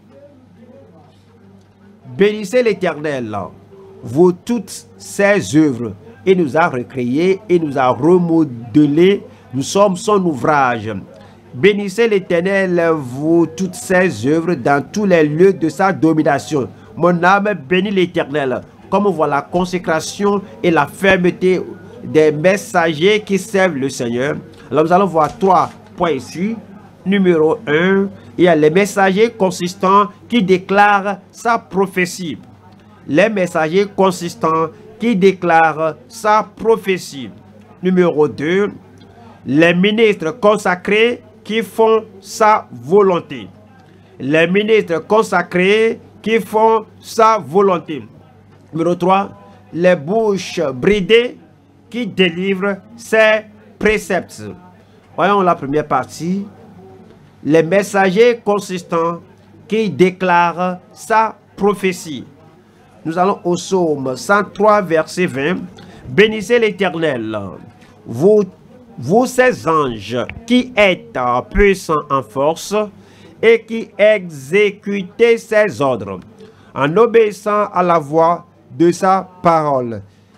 bénissez l'Éternel, vous toutes ses œuvres. Il nous a recréés, il nous a remodelés, nous sommes son ouvrage. Bénissez l'Éternel, vous toutes ses œuvres dans tous les lieux de sa domination. Mon âme bénit l'Éternel. Comme on voit la consécration et la fermeté des messagers qui servent le Seigneur. Alors nous allons voir trois points ici. Numéro un, il y a les messagers consistants qui déclarent sa prophétie. Les messagers consistants qui déclarent sa prophétie. Numéro deux, les ministres consacrés qui font sa volonté. Les ministres consacrés qui font sa volonté. Numéro trois, les bouches bridées qui délivrent ses préceptes. Voyons la première partie. Les messagers consistants qui déclarent sa prophétie. Nous allons au psaume cent trois, verset vingt. Bénissez l'Éternel, vous, vous ses anges, qui êtes puissants en force et qui exécutez ses ordres, en obéissant à la voix de sa parole.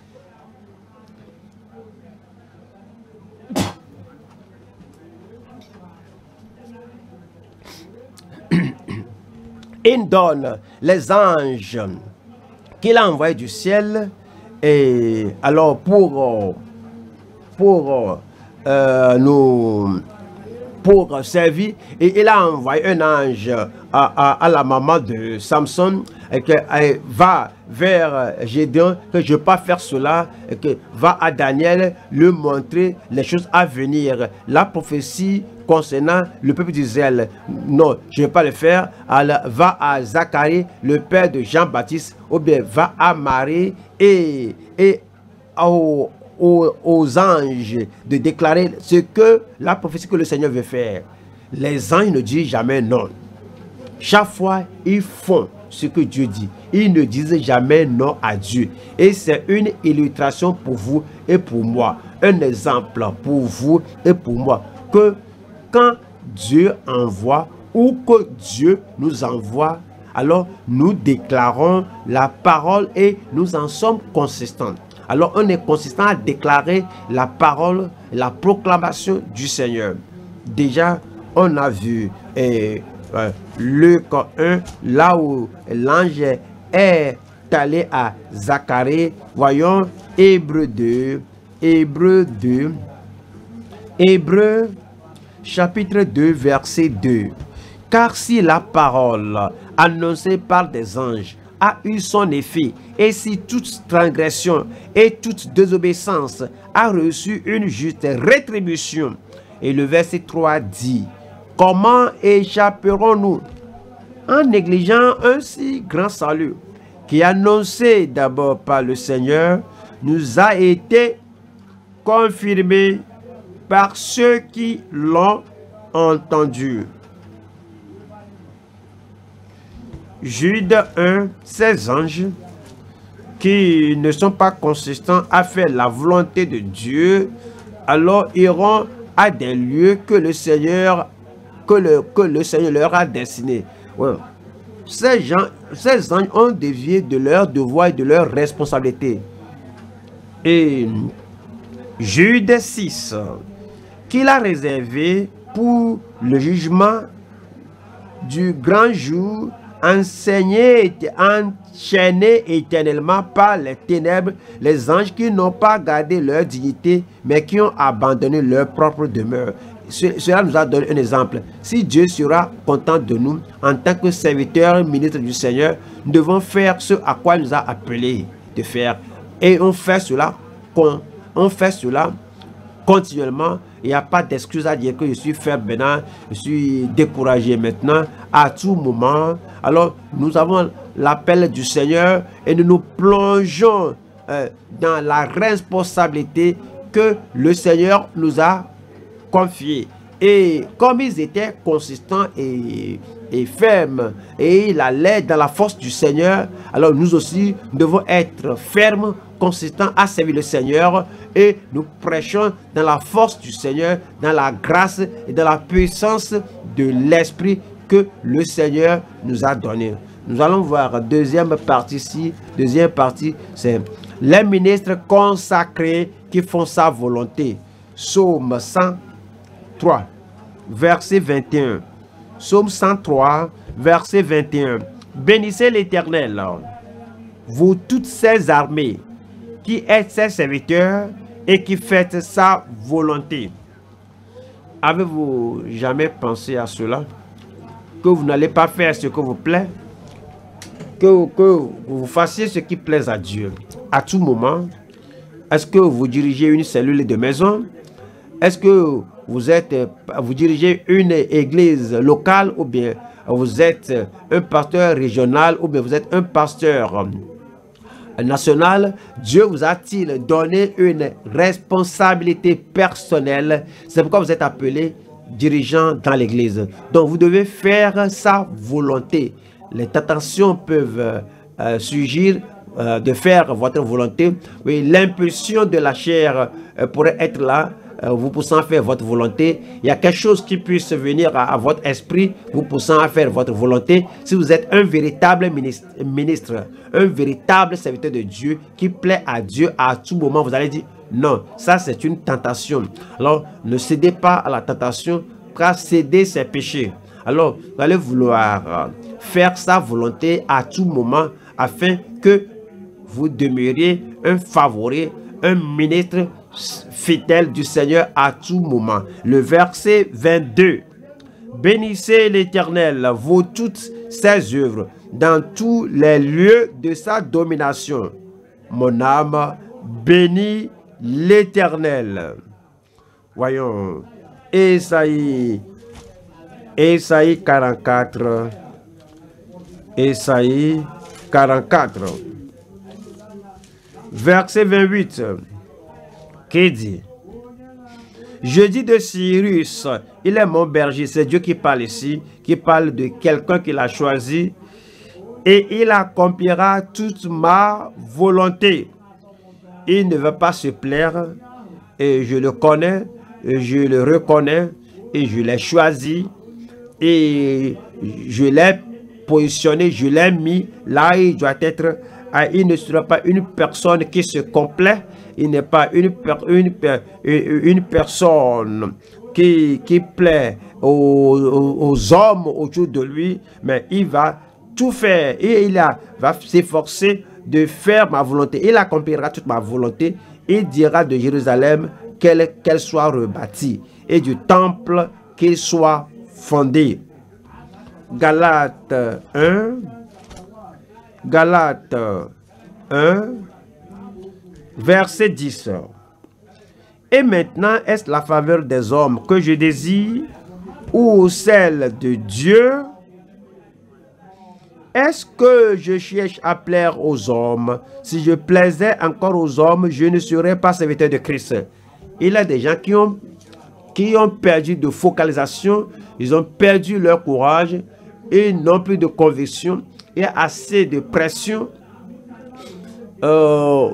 Il donne les anges qu'il a envoyés du ciel et alors pour pour euh, nous pour servir, et il a envoyé un ange à, à, à la maman de Samson et que elle va vers Gédéon, que je ne vais pas faire cela, et que va à Daniel lui montrer les choses à venir, la prophétie concernant le peuple d'Israël. Non, je ne vais pas le faire. Alors, va à Zacharie, le père de Jean-Baptiste, ou bien va à Marie et, et aux, aux, aux anges de déclarer ce que la prophétie que le Seigneur veut faire. Les anges ne disent jamais non. Chaque fois, ils font ce que Dieu dit. Ils ne disent jamais non à Dieu. Et c'est une illustration pour vous et pour moi. Un exemple pour vous et pour moi. Que quand Dieu envoie ou que Dieu nous envoie, alors nous déclarons la parole et nous en sommes consistants. Alors on est consistant à déclarer la parole, la proclamation du Seigneur. Déjà, on a vu eh, euh, Luc un, là où l'ange est allé à Zacharie. Voyons Hébreux deux, Hébreux deux, Hébreux chapitre deux, verset deux. Car si la parole annoncée par des anges a eu son effet, et si toute transgression et toute désobéissance a reçu une juste rétribution. Et le verset trois dit, comment échapperons-nous en négligeant un si grand salut qui, annoncé d'abord par le Seigneur, nous a été confirmé par ceux qui l'ont entendu. Jude un, ces anges qui ne sont pas consistants à faire la volonté de Dieu, alors iront à des lieux que le Seigneur, que le, que le Seigneur leur a destinés. Ouais. Ces gens, ces anges ont dévié de leur devoir et de leur responsabilité. Et Jude six, qu'il a réservé pour le jugement du grand jour, enseigné, enchaîné éternellement par les ténèbres, les anges qui n'ont pas gardé leur dignité, mais qui ont abandonné leur propre demeure. Cela nous a donné un exemple. Si Dieu sera content de nous, en tant que serviteurs, ministres du Seigneur, nous devons faire ce à quoi il nous a appelés de faire. Et on fait cela, on fait cela continuellement. Il n'y a pas d'excuse à dire que je suis faible maintenant, je suis découragé maintenant, à tout moment. Alors, nous avons l'appel du Seigneur et nous nous plongeons euh, dans la responsabilité que le Seigneur nous a confiée. Et comme ils étaient consistants et, et fermes, et il allait dans la force du Seigneur, alors nous aussi nous devons être fermes, consistants à servir le Seigneur, et nous prêchons dans la force du Seigneur, dans la grâce et dans la puissance de l'Esprit que le Seigneur nous a donné. Nous allons voir deuxième partie ici. Deuxième partie, c'est les ministres consacrés qui font sa volonté. Psaume cent trois, verset vingt et un. Psaume cent trois, verset vingt et un. Bénissez l'Éternel, vous toutes ces armées, qui êtes ses serviteurs et qui faites sa volonté. Avez-vous jamais pensé à cela? Que vous n'allez pas faire ce que vous plaît? Que, que vous fassiez ce qui plaise à Dieu à tout moment? Est-ce que vous dirigez une cellule de maison? Est-ce que vous êtes, vous dirigez une église locale, ou bien vous êtes un pasteur régional, ou bien vous êtes un pasteur national? Dieu vous a-t-il donné une responsabilité personnelle? C'est pourquoi vous êtes appelé dirigeant dans l'église. Donc vous devez faire sa volonté. Les tentations peuvent euh, surgir euh, de faire votre volonté. Oui, l'impulsion de la chair euh, pourrait être là, euh, vous poussant à faire votre volonté. Il y a quelque chose qui puisse venir à, à votre esprit, vous poussant à faire votre volonté. Si vous êtes un véritable ministre, ministre, un véritable serviteur de Dieu qui plaît à Dieu, à tout moment, vous allez dire non, ça c'est une tentation. Alors, ne cédez pas à la tentation, car céder c'est péché. Alors, vous allez vouloir faire sa volonté à tout moment, afin que vous demeuriez un favori, un ministre fidèle du Seigneur à tout moment. Le verset vingt-deux. Bénissez l'Éternel, vous toutes ses œuvres, dans tous les lieux de sa domination. Mon âme bénit l'Éternel. Voyons, Ésaïe, Ésaïe quarante-quatre, Ésaïe quarante-quatre, verset vingt-huit, qui dit: je dis de Cyrus, il est mon berger. C'est Dieu qui parle ici, qui parle de quelqu'un qu'il a choisi, et il accomplira toute ma volonté. Il ne veut pas se plaire, et je le connais, et je le reconnais, et je l'ai choisi, et je l'ai positionné, je l'ai mis là où il doit être. Il ne sera pas une personne qui se complaît, il n'est pas une, une, une, une personne qui, qui plaît aux, aux, aux hommes autour de lui, mais il va tout faire, et il a, va s'efforcer de faire ma volonté. Il accomplira toute ma volonté. Il dira de Jérusalem qu'elle qu'elle soit rebâtie, et du temple qu'il soit fondé. Galates un, Galates un, verset dix. Et maintenant, est-ce la faveur des hommes que je désire ou celle de Dieu? Est-ce que je cherche à plaire aux hommes? Si je plaisais encore aux hommes, je ne serais pas serviteur de Christ. Il y a des gens qui ont, qui ont perdu de focalisation, ils ont perdu leur courage, et n'ont plus de conviction. Il y a assez de pression euh,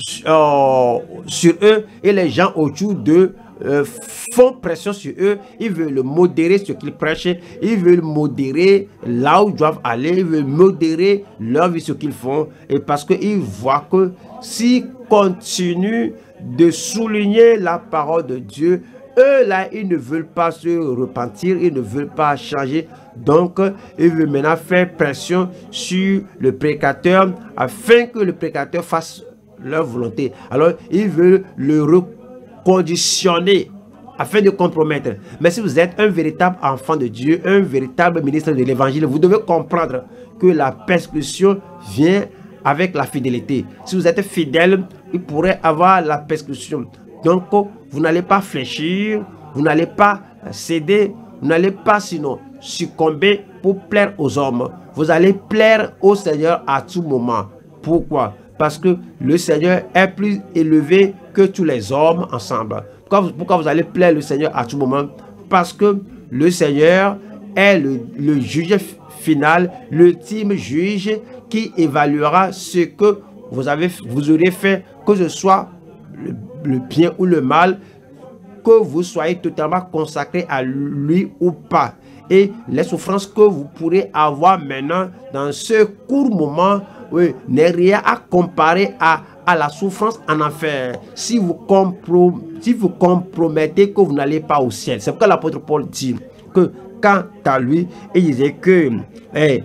euh, sur eux, et les gens autour d'eux euh, font pression sur eux. Ils veulent modérer ce qu'ils prêchent, ils veulent modérer là où ils doivent aller, ils veulent modérer leur vie, ce qu'ils font, et parce qu'ils voient que s'ils continuent de souligner la parole de Dieu, eux là, ils ne veulent pas se repentir, ils ne veulent pas changer. Donc, ils veulent maintenant faire pression sur le prédicateur afin que le prédicateur fasse leur volonté. Alors, ils veulent le reconditionner afin de compromettre. Mais si vous êtes un véritable enfant de Dieu, un véritable ministre de l'évangile, vous devez comprendre que la persécution vient avec la fidélité. Si vous êtes fidèle, il pourrait avoir la persécution. Donc, vous n'allez pas fléchir, vous n'allez pas céder, vous n'allez pas sinon succomber pour plaire aux hommes. Vous allez plaire au Seigneur à tout moment. Pourquoi? Parce que le Seigneur est plus élevé que tous les hommes ensemble. Pourquoi vous, pourquoi vous allez plaire le Seigneur à tout moment? Parce que le Seigneur est le, le juge final, l'ultime juge qui évaluera ce que vous, avez, vous aurez fait, que ce soit le, le bien ou le mal, que vous soyez totalement consacré à lui ou pas. Et les souffrances que vous pourrez avoir maintenant dans ce court moment, oui, n'est rien à comparer à, à la souffrance en enfer. Si vous, comprom si vous compromettez que vous n'allez pas au ciel. C'est pourquoi l'apôtre Paul dit que quant à lui, il disait que, eh,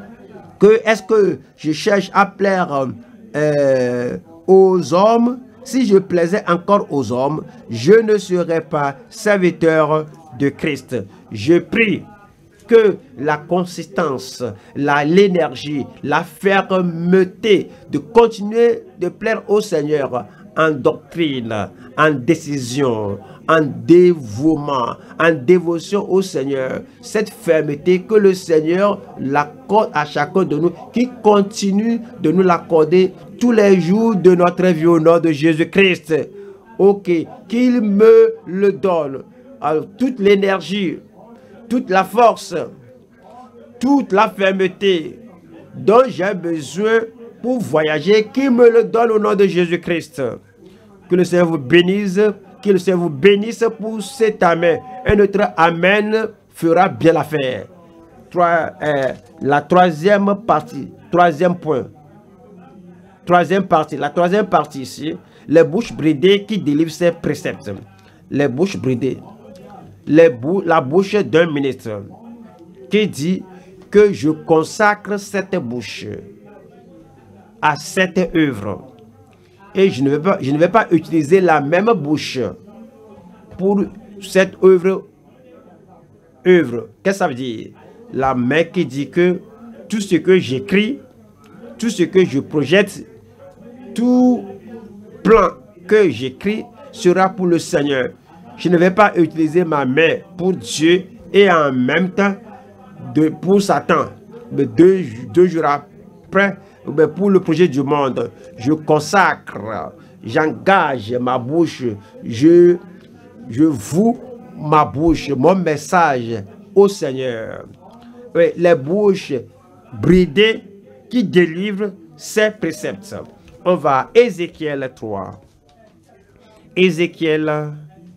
que est-ce que je cherche à plaire euh, aux hommes? Si je plaisais encore aux hommes, je ne serais pas serviteur de Christ. Je prie que la consistance, l'énergie, la, la fermeté de continuer de plaire au Seigneur en doctrine, en décision, en dévouement, en dévotion au Seigneur. Cette fermeté que le Seigneur l'accorde à chacun de nous, qui continue de nous l'accorder tous les jours de notre vie au nom de Jésus-Christ. Ok, qu'il me le donne. Alors, toute l'énergie, toute la force, toute la fermeté dont j'ai besoin pour voyager, qu'il me le donne au nom de Jésus-Christ. Que le Seigneur vous bénisse, que le Seigneur vous bénisse pour cet amen. Un autre amen fera bien l'affaire. Euh, la troisième partie, troisième point. Troisième partie, la troisième partie ici, les bouches bridées qui délivrent ses préceptes. Les bouches bridées. Les bou la bouche d'un ministre qui dit que je consacre cette bouche à cette œuvre. Et je ne vais pas, je ne vais pas utiliser la même bouche pour cette œuvre. œuvre. Qu'est-ce que ça veut dire? La main qui dit que tout ce que j'écris, tout ce que je projette, tout plan que j'écris sera pour le Seigneur. Je ne vais pas utiliser ma main pour Dieu et en même temps de, pour Satan. Mais deux, deux jours après, pour le projet du monde, je consacre, j'engage ma bouche, je, je voue ma bouche, mon message au Seigneur. Oui, les bouches bridées qui délivrent ses préceptes. On va à Ézéchiel trois. Ézéchiel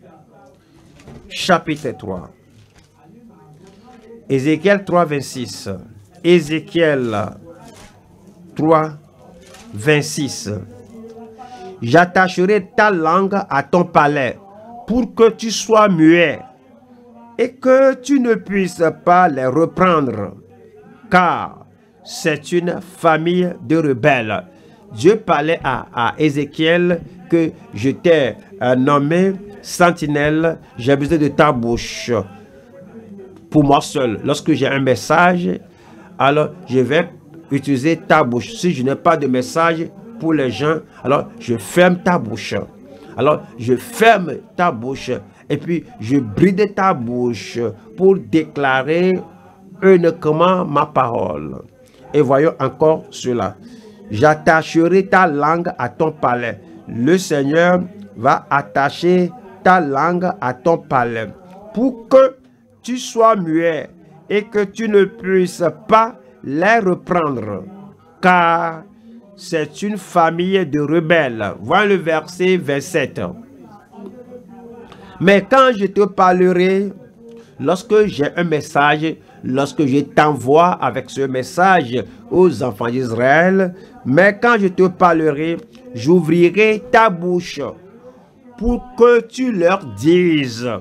chapitre trois. Ézéchiel trois, vingt-six. Ézéchiel trois, vingt-six. J'attacherai ta langue à ton palais pour que tu sois muet et que tu ne puisses pas les reprendre, car c'est une famille de rebelles. Dieu parlait à, à Ézéchiel que je t'ai euh, nommé sentinelle, j'ai besoin de ta bouche pour moi seul. Lorsque j'ai un message, alors je vais utiliser ta bouche. Si je n'ai pas de message pour les gens, alors je ferme ta bouche. Alors je ferme ta bouche et puis je bride ta bouche pour déclarer uniquement ma parole. Et voyons encore cela. J'attacherai ta langue à ton palais. Le Seigneur va attacher ta langue à ton palais pour que tu sois muet et que tu ne puisses pas les reprendre, car c'est une famille de rebelles. Voilà le verset vingt-sept. Mais quand je te parlerai, lorsque j'ai un message, lorsque je t'envoie avec ce message aux enfants d'Israël, mais quand je te parlerai, j'ouvrirai ta bouche pour que tu leur dises,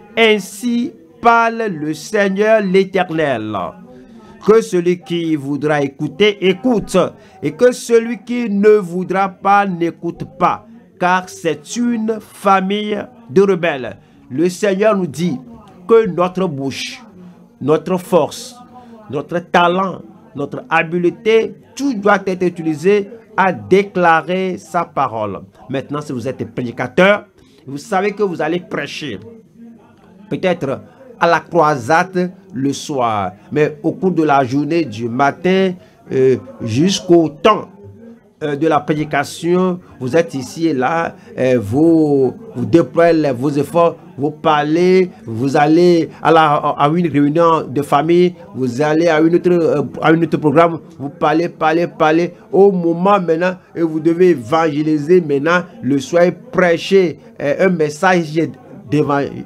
ainsi parle le Seigneur l'Éternel. Que celui qui voudra écouter, écoute, et que celui qui ne voudra pas, n'écoute pas, car c'est une famille de rebelles. Le Seigneur nous dit que notre bouche, notre force, notre talent, notre habileté, tout doit être utilisé à déclarer sa parole. Maintenant, si vous êtes prédicateur, vous savez que vous allez prêcher. Peut-être à la croisade le soir, mais au cours de la journée, du matin euh, jusqu'au temps euh, de la prédication, vous êtes ici et là, euh, vous, vous déployez vos efforts, vous parlez, vous allez à, la, à une réunion de famille, vous allez à, une autre, euh, à un autre programme, vous parlez, parlez, parlez, au moment maintenant, et vous devez évangéliser maintenant, le soir, prêcher euh, un message d'évangélisation.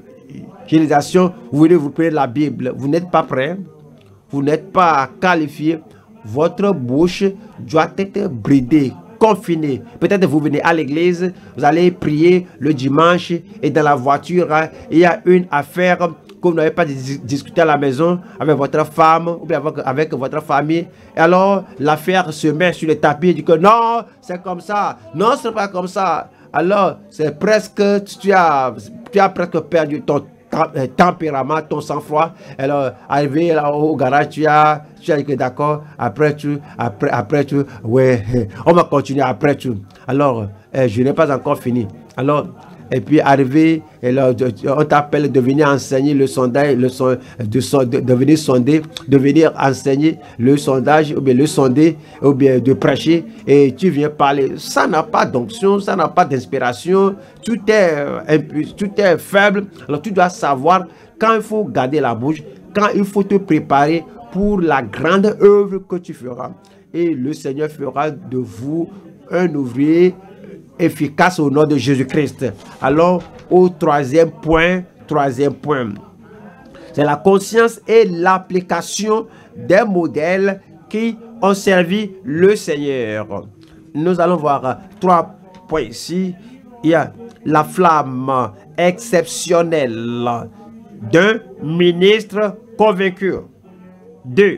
Vous voulez vous prendre la Bible, vous n'êtes pas prêt, vous n'êtes pas qualifié, votre bouche doit être bridée, confinée. Peut-être vous venez à l'église, vous allez prier le dimanche et dans la voiture, hein, il y a une affaire que vous n'avez pas discuté à la maison avec votre femme ou bien avec, avec votre famille. Et alors l'affaire se met sur le tapis et dit que non, c'est comme ça, non, ce n'est pas comme ça. Alors c'est presque, tu as, tu as presque perdu ton tempérament, ton sang-froid. Alors, arrivé là, au garage, tu as, tu as dit que d'accord, après tu, après, après tu, ouais, on va continuer après tu. Alors, eh, je n'ai pas encore fini. Alors, et puis arrivé, et là, on t'appelle de venir enseigner le sondage, le son, de, de, de venir sonder, de venir enseigner le sondage, ou bien le sonder, ou bien de prêcher, et tu viens parler. Ça n'a pas d'onction, ça n'a pas d'inspiration, tout est, tout est faible. Alors tu dois savoir quand il faut garder la bouche, quand il faut te préparer pour la grande œuvre que tu feras. Et le Seigneur fera de vous un ouvrier efficace au nom de Jésus-Christ. Alors, au troisième point, troisième point, c'est la conscience et l'application des modèles qui ont servi le Seigneur. Nous allons voir trois points ici. Il y a la flamme exceptionnelle d'un ministre convaincu. Deux,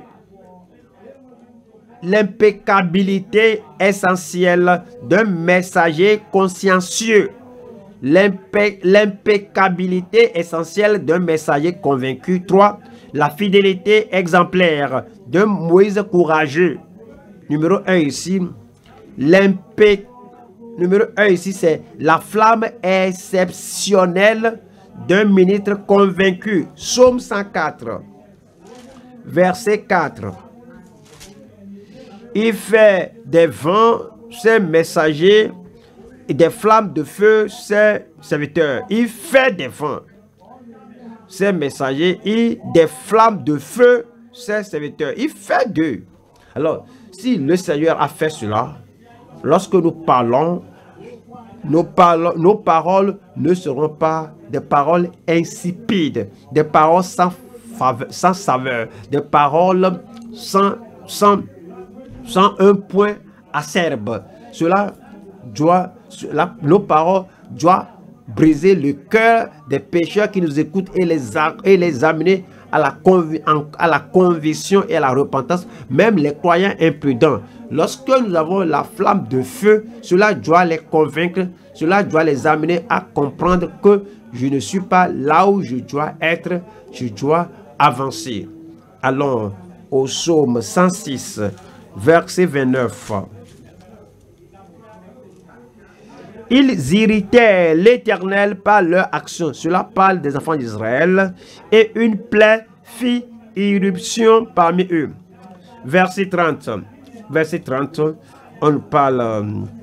l'impeccabilité essentielle d'un messager consciencieux. L'impeccabilité essentielle d'un messager convaincu. Trois, la fidélité exemplaire d'un Moïse courageux. Numéro un ici, l'impec... Numéro un ici, c'est la flamme exceptionnelle d'un ministre convaincu. Psaume cent quatre, verset quatre. Il fait des vents ses messagers et des flammes de feu ses serviteurs. Il fait des vents ses messagers et des flammes de feu ses serviteurs. Il fait d'eux. Alors, si le Seigneur a fait cela, lorsque nous parlons, nos, parlo nos paroles ne seront pas des paroles insipides, des paroles sans, sans saveur, des paroles sans... sans sans un point acerbe. Cela doit, cela, nos paroles doivent briser le cœur des pécheurs qui nous écoutent et les, et les amener à la, à la conviction et à la repentance, même les croyants imprudents. Lorsque nous avons la flamme de feu, cela doit les convaincre, cela doit les amener à comprendre que je ne suis pas là où je dois être, je dois avancer. Allons au psaume cent six. verset vingt-neuf. Ils irritaient l'Éternel par leur action. Cela parle des enfants d'Israël. Et une plaie fit irruption parmi eux. Verset trente. Verset trente, on parle euh,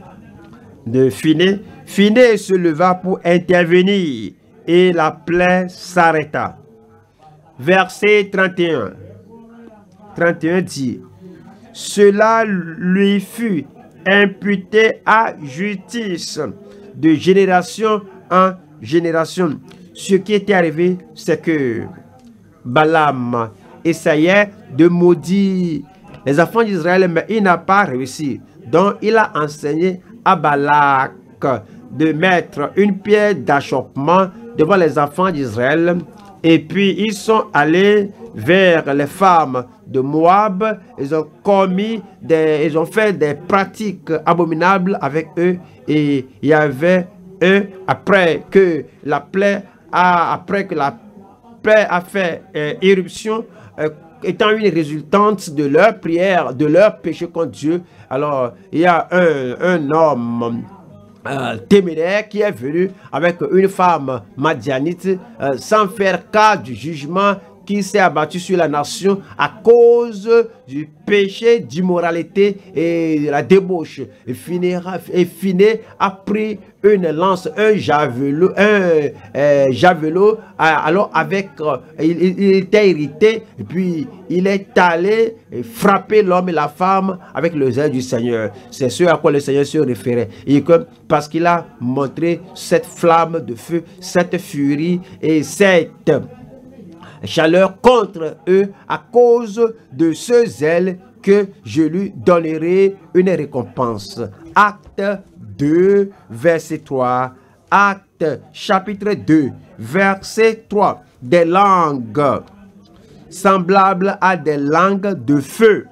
de Phiné. Phiné se leva pour intervenir et la plaie s'arrêta. Verset trente et un. trente et un dit: cela lui fut imputé à justice de génération en génération. Ce qui était arrivé, c'est que Balaam essayait de maudire les enfants d'Israël, mais il n'a pas réussi. Donc, il a enseigné à Balak de mettre une pierre d'achoppement devant les enfants d'Israël. Et puis, ils sont allés vers les femmes de Moab. Ils ont commis des, ils ont fait des pratiques abominables avec eux. Et il y avait eux, après que la plaie a, après que la plaie a fait euh, éruption, euh, étant une résultante de leur prière, de leur péché contre Dieu. Alors, il y a un, un homme Euh, téméraire qui est venu avec une femme madianite euh, sans faire cas du jugement qui s'est abattu sur la nation à cause du péché, d'immoralité et de la débauche. Et Phiné a pris une lance, un javelot, un euh, javelot, alors avec, euh, il, il était irrité, et puis il est allé frapper l'homme et la femme avec le zèle du Seigneur. C'est ce à quoi le Seigneur se référait. Et que, parce qu'il a montré cette flamme de feu, cette furie et cette chaleur contre eux à cause de ce zèle que je lui donnerai une récompense. Acte deux, verset trois. Acte chapitre deux, verset trois. Des langues semblables à des langues de feu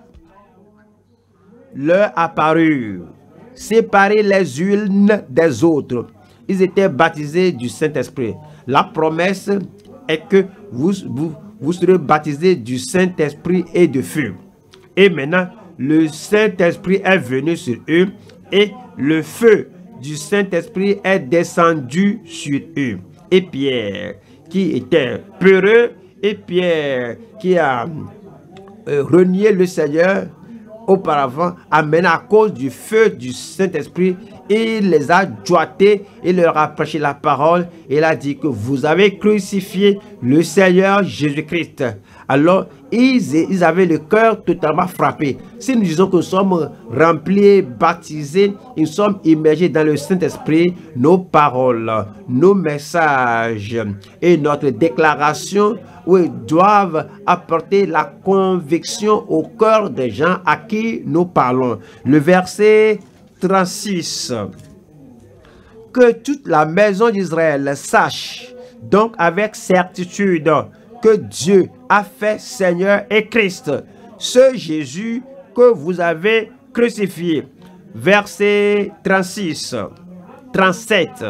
leur apparurent, séparés les unes des autres. Ils étaient baptisés du Saint-Esprit. La promesse est que vous, vous, vous serez baptisés du Saint-Esprit et de feu. Et maintenant, le Saint-Esprit est venu sur eux et le feu du Saint-Esprit est descendu sur eux. Et Pierre, qui était peureux, et Pierre, qui a euh, renié le Seigneur auparavant, amène à cause du feu du Saint-Esprit, il les a jointés, il leur a prêché la parole, et il a dit que vous avez crucifié le Seigneur Jésus-Christ. Alors, ils, ils avaient le cœur totalement frappé. Si nous disons que nous sommes remplis, baptisés, nous sommes immergés dans le Saint-Esprit, nos paroles, nos messages et notre déclaration oui, doivent apporter la conviction au cœur des gens à qui nous parlons. Le verset trente-six. Que toute la maison d'Israël sache donc avec certitude que Dieu a fait Seigneur et Christ, ce Jésus que vous avez crucifié. Verset trente-six, trente-sept.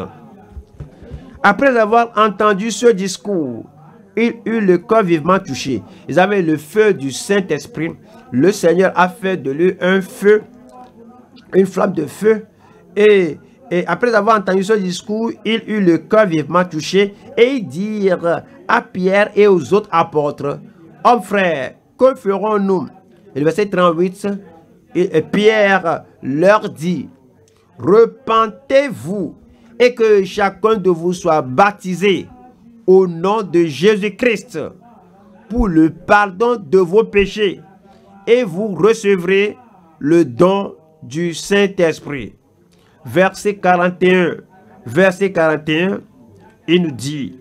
Après avoir entendu ce discours, ils eurent le cœur vivement touché. Ils avaient le feu du Saint-Esprit. Le Seigneur a fait de lui un feu, une flamme de feu. Et, et après avoir entendu ce discours, ils eurent le cœur vivement touché et ils dirent à Pierre et aux autres apôtres: hommes frères, que ferons-nous? Et le verset trente-huit, et, et Pierre leur dit: repentez-vous et que chacun de vous soit baptisé au nom de Jésus-Christ pour le pardon de vos péchés, et vous recevrez le don du Saint-Esprit. Verset quarante et un. Verset quarante et un, il nous dit: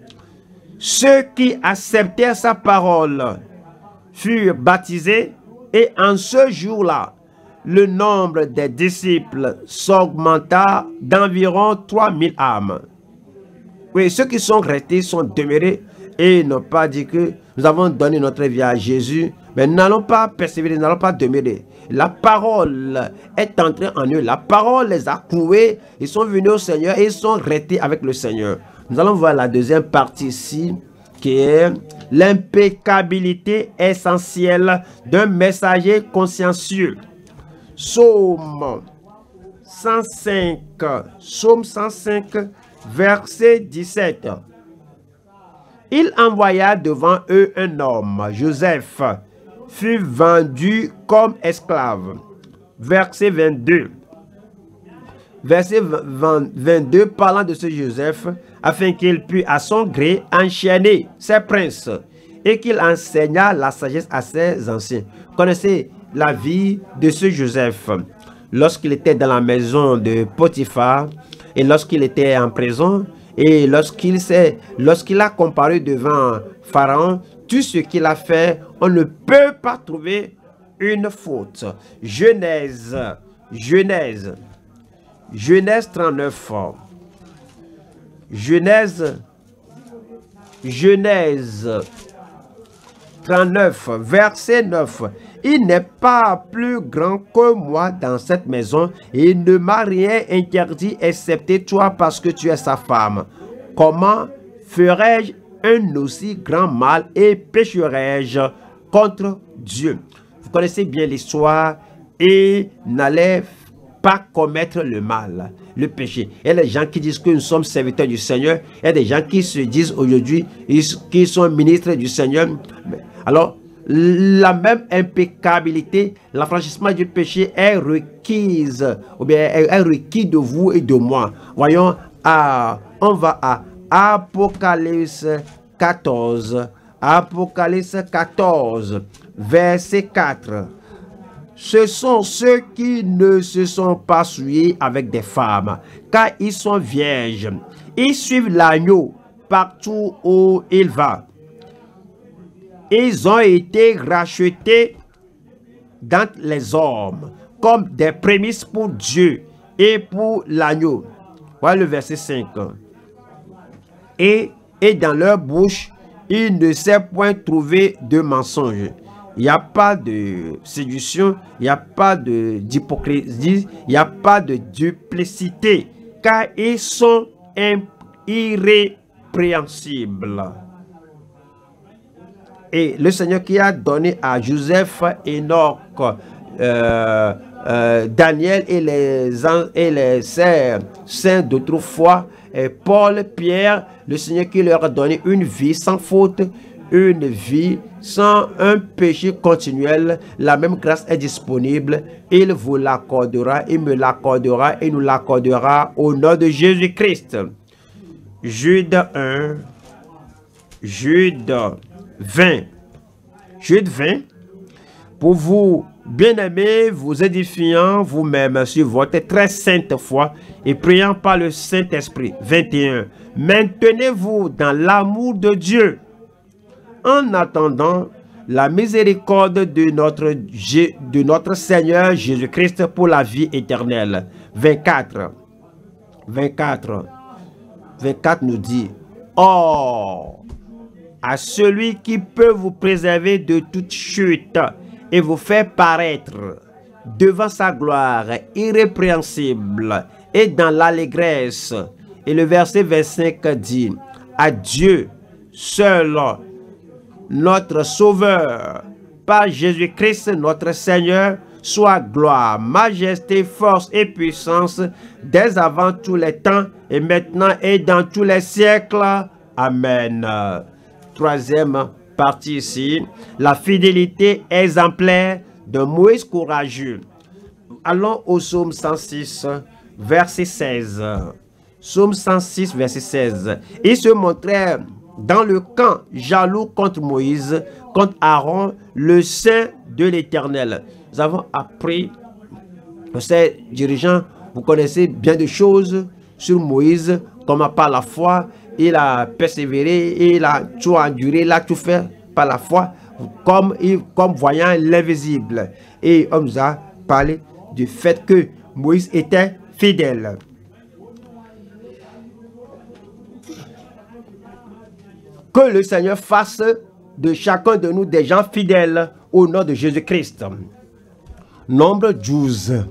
ceux qui acceptèrent sa parole furent baptisés, et en ce jour-là, le nombre des disciples s'augmenta d'environ trois mille âmes. Oui, ceux qui sont restés sont demeurés et n'ont pas dit que nous avons donné notre vie à Jésus, mais nous n'allons pas persévérer, nous n'allons pas demeurer. La parole est entrée en eux, la parole les a couvés, ils sont venus au Seigneur et ils sont restés avec le Seigneur. Nous allons voir la deuxième partie ici qui est l'impeccabilité essentielle d'un messager consciencieux. Psaume cent cinq, Psaume cent cinq, verset dix-sept. Il envoya devant eux un homme, Joseph, fut vendu comme esclave. Verset vingt-deux. Verset vingt-deux, parlant de ce Joseph, afin qu'il pût à son gré enchaîner ses princes et qu'il enseignât la sagesse à ses anciens. Connaissez la vie de ce Joseph. Lorsqu'il était dans la maison de Potiphar et lorsqu'il était en prison et lorsqu'il s'est, lorsqu'il a comparé devant Pharaon, tout ce qu'il a fait, on ne peut pas trouver une faute. Genèse, Genèse, Genèse trente-neuf. Genèse, Genèse trente-neuf, verset neuf. Il n'est pas plus grand que moi dans cette maison et il ne m'a rien interdit excepté toi parce que tu es sa femme. Comment ferais-je un aussi grand mal et pécherais-je contre Dieu? Vous connaissez bien l'histoire et n'allez pas commettre le mal, le péché. Il y a des gens qui disent que nous sommes serviteurs du Seigneur. Il y a des gens qui se disent aujourd'hui qu'ils sont ministres du Seigneur. Alors, la même impeccabilité, l'affranchissement du péché est requise, ou bien est requis de vous et de moi. Voyons, à, on va à Apocalypse quatorze. Apocalypse quatorze, verset quatre. Ce sont ceux qui ne se sont pas souillés avec des femmes, car ils sont vierges. Ils suivent l'agneau partout où il va. Ils ont été rachetés dans les hommes comme des prémices pour Dieu et pour l'agneau. Voilà le verset cinq. Et, et dans leur bouche, il ne s'est point trouvé de mensonge. Il n'y a pas de séduction, il n'y a pas d'hypocrisie, il n'y a pas de duplicité, car ils sont irrépréhensibles. Et le Seigneur qui a donné à Joseph, Enoch, euh, euh, Daniel et les, et les saints d'autrefois, et Paul, Pierre, le Seigneur qui leur a donné une vie sans faute, une vie sans un péché continuel, la même grâce est disponible. Il vous l'accordera, il me l'accordera et nous l'accordera au nom de Jésus-Christ. Jude un, Jude vingt. Jude vingt. Pour vous, bien-aimés, vous édifiant vous-même sur votre très sainte foi et priant par le Saint-Esprit. vingt et un. Maintenez-vous dans l'amour de Dieu, en attendant la miséricorde de notre, de notre Seigneur Jésus-Christ pour la vie éternelle. vingt-quatre. vingt-quatre. vingt-quatre nous dit: Or, à celui qui peut vous préserver de toute chute et vous faire paraître devant sa gloire irrépréhensible et dans l'allégresse. Et le verset vingt-cinq dit: à Dieu seul, notre Sauveur, par Jésus-Christ notre Seigneur, soit gloire, majesté, force et puissance, dès avant tous les temps, et maintenant et dans tous les siècles. Amen. Troisième partie ici, la fidélité exemplaire de Moïse courageux. Allons au psaume cent six, verset seize. Psaume cent six, verset seize. Il se montrait dans le camp jaloux contre Moïse, contre Aaron, le saint de l'Éternel. Nous avons appris, ces dirigeants, vous connaissez bien de choses sur Moïse, comment par la foi, il a persévéré, il a tout enduré, il a tout fait par la foi, comme, comme voyant l'invisible. Et on nous a parlé du fait que Moïse était fidèle. Que le Seigneur fasse de chacun de nous des gens fidèles au nom de Jésus-Christ. Nombre douze.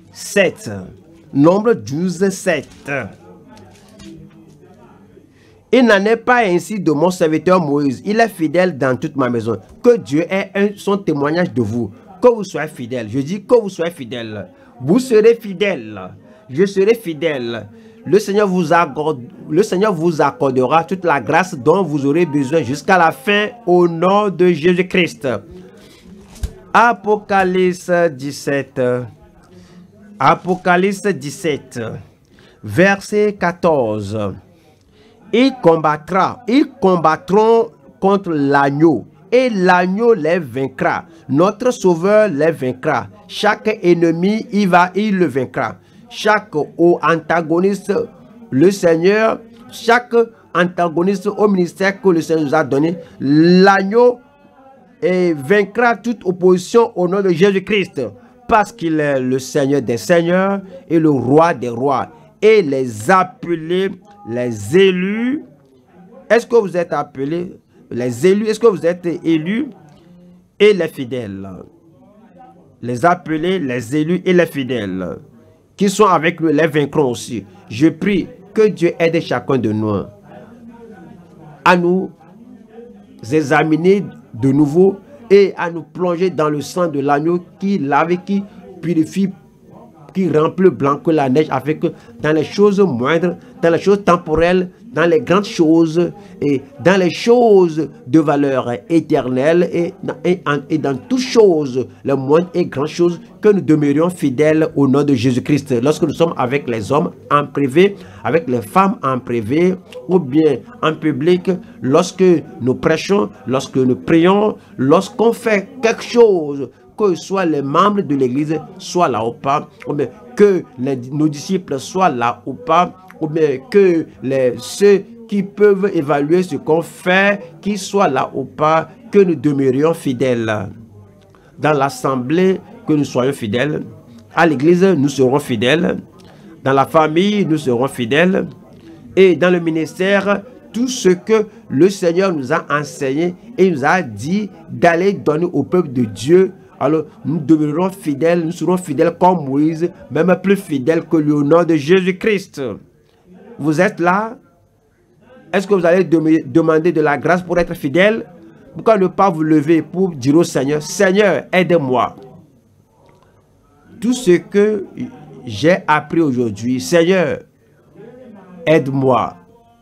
sept. Nombre douze, sept. Il n'en est pas ainsi de mon serviteur Moïse. Il est fidèle dans toute ma maison. Que Dieu ait un, son témoignage de vous. Que vous soyez fidèle. Je dis que vous soyez fidèle. Vous serez fidèle. Je serai fidèle. Le Seigneur vous accorde, le Seigneur vous accordera toute la grâce dont vous aurez besoin jusqu'à la fin au nom de Jésus-Christ. Apocalypse dix-sept. Apocalypse dix-sept. Verset quatorze. Il combattra, ils combattront contre l'agneau et l'agneau les vaincra. Notre sauveur les vaincra. Chaque ennemi, il va, il le vaincra. Chaque antagoniste, le Seigneur, chaque antagoniste au ministère que le Seigneur nous a donné, l'agneau vaincra toute opposition au nom de Jésus-Christ, parce qu'il est le Seigneur des seigneurs et le roi des rois. Et les appelés, les élus, est-ce que vous êtes appelés, les élus, est-ce que vous êtes élus et les fidèles? Les appelés, les élus et les fidèles qui sont avec lui, les vaincront aussi. Je prie que Dieu aide chacun de nous à nous examiner de nouveau et à nous plonger dans le sang de l'agneau qui lave, qui purifie, qui rend plus blanc que la neige, avec que dans les choses moindres, dans les choses temporelles, dans les grandes choses et dans les choses de valeur éternelle et, et, et dans toutes choses, les moindres et grandes choses, que nous demeurions fidèles au nom de Jésus-Christ. Lorsque nous sommes avec les hommes en privé, avec les femmes en privé ou bien en public, lorsque nous prêchons, lorsque nous prions, lorsqu'on fait quelque chose, que soit les membres de l'église soient là ou pas, ou bien que les, nos disciples soient là ou pas, ou bien que les, ceux qui peuvent évaluer ce qu'on fait, qu'ils soient là ou pas, que nous demeurions fidèles. Dans l'assemblée, que nous soyons fidèles. À l'église, nous serons fidèles. Dans la famille, nous serons fidèles. Et dans le ministère, tout ce que le Seigneur nous a enseigné et nous a dit d'aller donner au peuple de Dieu, alors nous demeurerons fidèles, nous serons fidèles comme Moïse, même plus fidèles que lui au nom de Jésus-Christ. Vous êtes là? Est-ce que vous allez de demander de la grâce pour être fidèle? Pourquoi ne pas vous lever pour dire au Seigneur, Seigneur, aide-moi. Tout ce que j'ai appris aujourd'hui, Seigneur, aide-moi.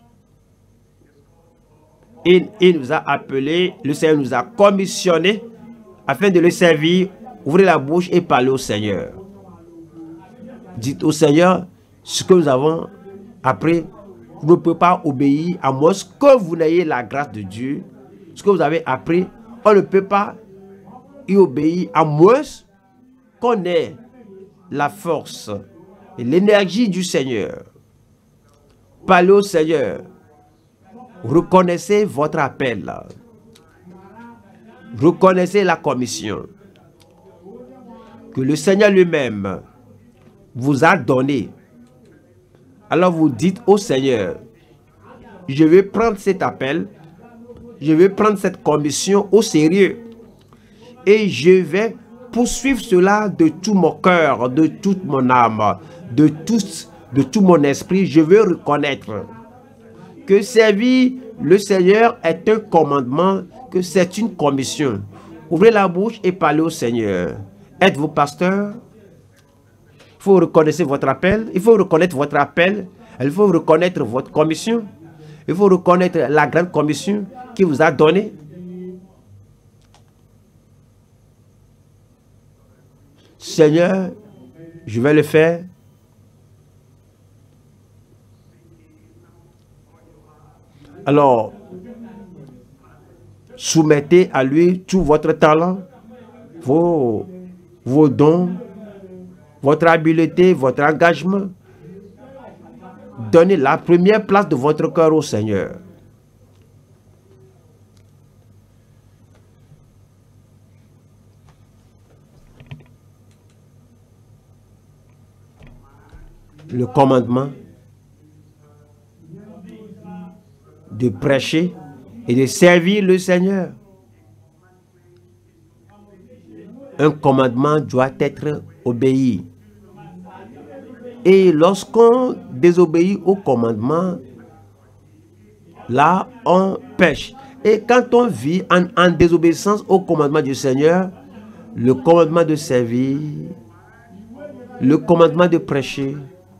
Il, il nous a appelés, le Seigneur nous a commissionnés afin de le servir. Ouvrez la bouche et parlez au Seigneur. Dites au Seigneur ce que nous avons appris. Vous ne pouvez pas obéir à moins que vous n'ayez la grâce de Dieu. Ce que vous avez appris, on ne peut pas y obéir à moins qu'on ait la force et l'énergie du Seigneur. Parlez au Seigneur. Reconnaissez votre appel. Reconnaissez la commission que le Seigneur lui-même vous a donnée. Alors vous dites au Seigneur, je vais prendre cet appel, je vais prendre cette commission au sérieux et je vais poursuivre cela de tout mon cœur, de toute mon âme, de tout, de tout mon esprit. Je veux reconnaître que servir le Seigneur est un commandement, que c'est une commission. Ouvrez la bouche et parlez au Seigneur. Êtes-vous pasteur? Il faut reconnaître votre appel. Il faut reconnaître votre appel. Il faut reconnaître votre commission. Il faut reconnaître la grande commission qui vous a donnée. Seigneur, je vais le faire. Alors, soumettez à lui tout votre talent, vos, vos dons, votre habileté, votre engagement. Donnez la première place de votre cœur au Seigneur. Le commandement de prêcher et de servir le Seigneur. Un commandement doit être obéi. Et lorsqu'on désobéit au commandement, là on pêche. Et quand on vit en, en désobéissance au commandement du Seigneur, le commandement de servir, le commandement de prêcher,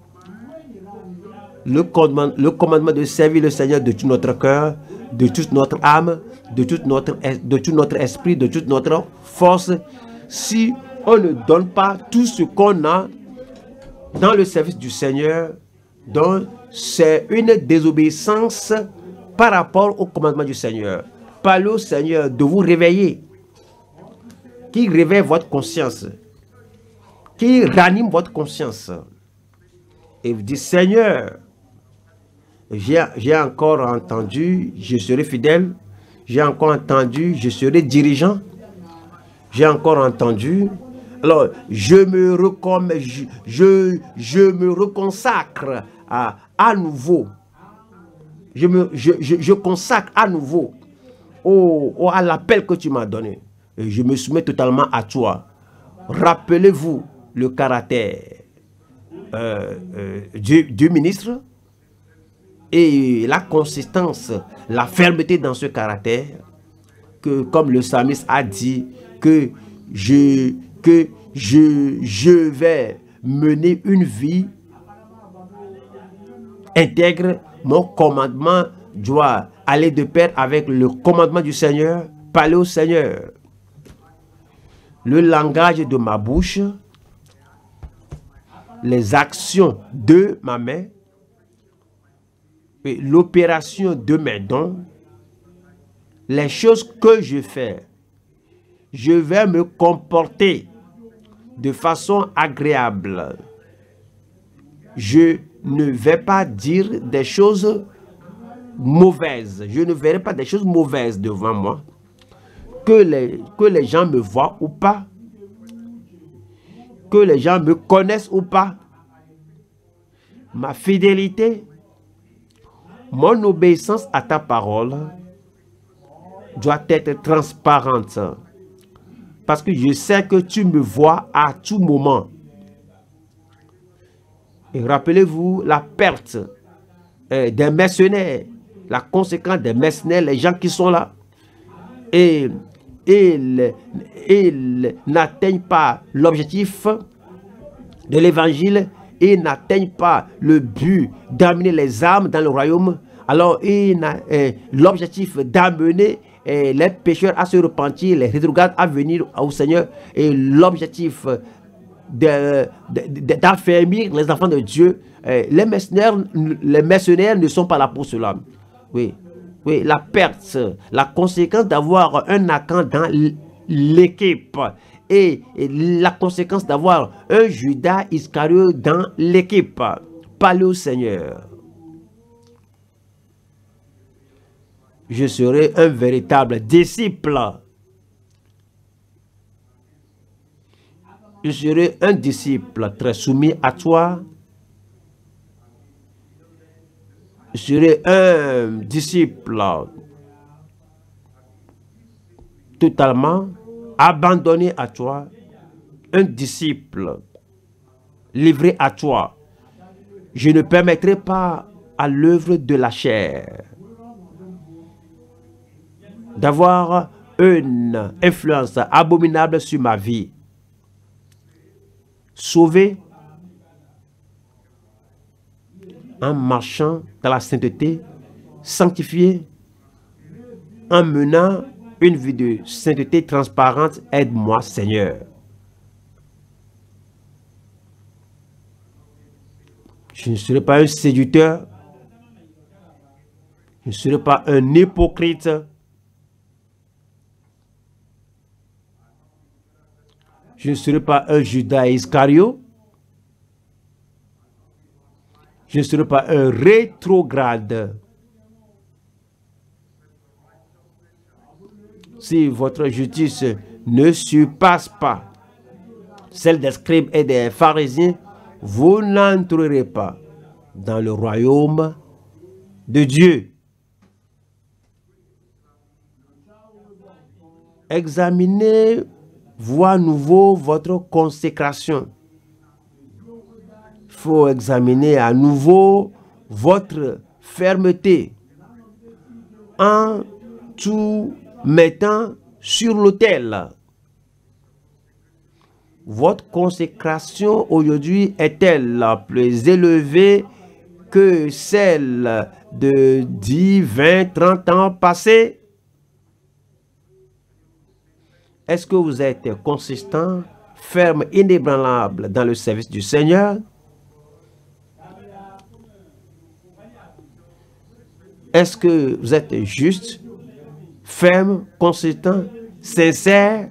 le commandement, le commandement de servir le Seigneur de tout notre cœur, de toute notre âme, de, toute notre, de tout notre esprit, de toute notre force, si on ne donne pas tout ce qu'on a dans le service du Seigneur, donc c'est une désobéissance par rapport au commandement du Seigneur. Parlez au Seigneur de vous réveiller, qui réveille votre conscience, qui ranime votre conscience. Et vous dites, Seigneur, j'ai encore entendu, je serai fidèle, j'ai encore entendu, je serai dirigeant, j'ai encore entendu, alors je me, recom je, je, je me reconsacre à, à nouveau, je, me, je, je, je consacre à nouveau au, au, à l'appel que tu m'as donné, et je me soumets totalement à toi. Rappelez-vous le caractère euh, euh, du, du ministre, et la consistance, la fermeté dans ce caractère, que comme le psalmiste a dit, que je, que je, je vais mener une vie intègre, mon commandement doit aller de pair avec le commandement du Seigneur. Parlez au Seigneur. Le langage de ma bouche, les actions de ma main, l'opération de mes dons, les choses que je fais, je vais me comporter de façon agréable. Je ne vais pas dire des choses mauvaises. Je ne verrai pas des choses mauvaises devant moi. Que les, que les gens me voient ou pas. Que les gens me connaissent ou pas. Ma fidélité, mon obéissance à ta parole doit être transparente. Parce que je sais que tu me vois à tout moment. Et rappelez-vous la perte euh, des mercenaires, la conséquence des mercenaires, les gens qui sont là. Et ils, ils n'atteignent pas l'objectif de l'évangile. Ils n'atteignent pas le but d'amener les âmes dans le royaume. Alors, euh, l'objectif d'amener euh, les pécheurs à se repentir, les rétrogrades à venir au Seigneur, et l'objectif d'affermir les enfants de Dieu. Euh, les mercenaires, les mercenaires ne sont pas là pour cela. Oui, oui, la perte, la conséquence d'avoir un Achan dans l'équipe. Et, et la conséquence d'avoir un Judas Iscariote dans l'équipe. Parlez au Seigneur. Je serai un véritable disciple. Je serai un disciple très soumis à toi. Je serai un disciple totalement abandonné à toi, un disciple livré à toi. Je ne permettrai pas à l'œuvre de la chair d'avoir une influence abominable sur ma vie. Sauvé en marchant dans la sainteté, sanctifié, en menant une vie de sainteté transparente, aide-moi, Seigneur. Je ne serai pas un séducteur. Je ne serai pas un hypocrite. Je ne serai pas un Judas Iscariote. Je ne serai pas un rétrograde. Si votre justice ne surpasse pas celle des scribes et des pharisiens, vous n'entrerez pas dans le royaume de Dieu. Examinez-vous à nouveau votre consécration. Il faut examiner à nouveau votre fermeté, en tout mettant sur l'autel. Votre consécration aujourd'hui est-elle plus élevée que celle de dix, vingt, trente ans passés? Est-ce que vous êtes consistant, ferme, inébranlable dans le service du Seigneur? Est-ce que vous êtes juste, ferme, consistant, sincère?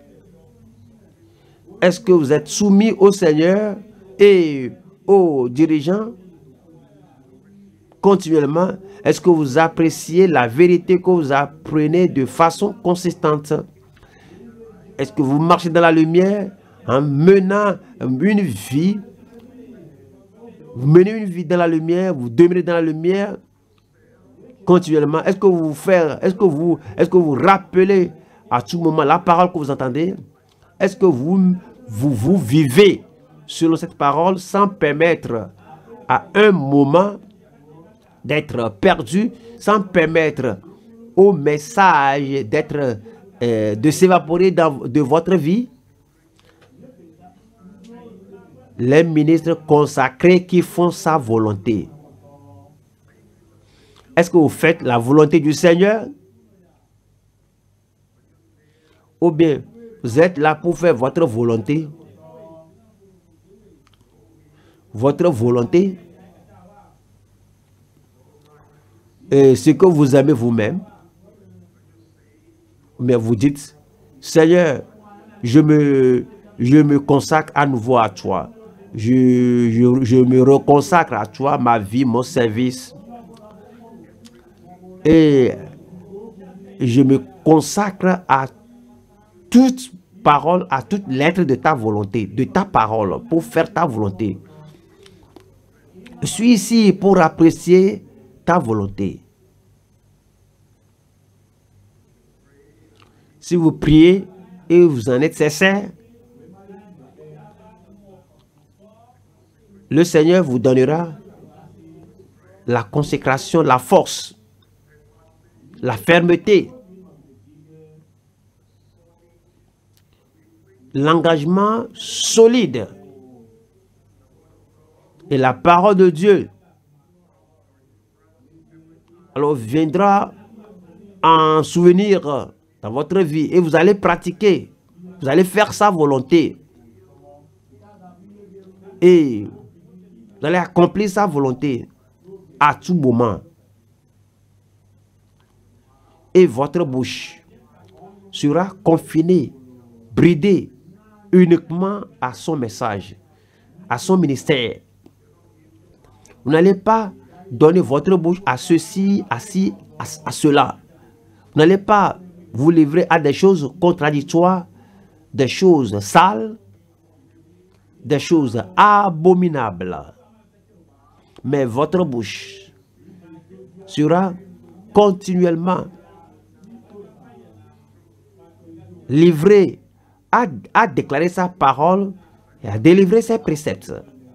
Est-ce que vous êtes soumis au Seigneur et aux dirigeants continuellement? Est-ce que vous appréciez la vérité que vous apprenez de façon consistante? Est-ce que vous marchez dans la lumière en menant une vie? Vous menez une vie dans la lumière, vous demeurez dans la lumière continuellement. Est-ce que vous faites, est-ce que vous, est-ce que vous rappelez à tout moment la parole que vous entendez? Est-ce que vous, vous, vous vivez selon cette parole sans permettre à un moment d'être perdu, sans permettre au message d'être, euh, de s'évaporer de votre vie? Les ministres consacrés qui font sa volonté. Est-ce que vous faites la volonté du Seigneur? Ou bien vous êtes là pour faire votre volonté? Votre volonté? Et ce que vous aimez vous-même? Mais vous dites, Seigneur, je me, je me consacre à nouveau à toi. Je, je, je me reconsacre à toi, ma vie, mon service. Et je me consacre à toute parole, à toute lettre de ta volonté, de ta parole, pour faire ta volonté. Je suis ici pour apprécier ta volonté. Si vous priez et vous en êtes sincère, le Seigneur vous donnera la consécration, la force, la fermeté, l'engagement solide et la parole de Dieu. Alors viendra en souvenir dans votre vie et vous allez pratiquer, vous allez faire sa volonté et vous allez accomplir sa volonté à tout moment. Et votre bouche sera confinée, bridée uniquement à son message, à son ministère. Vous n'allez pas donner votre bouche à ceci, à ci, à, à cela. Vous n'allez pas vous livrer à des choses contradictoires, des choses sales, des choses abominables. Mais votre bouche sera continuellement livrée à, à déclarer sa parole et à délivrer ses préceptes.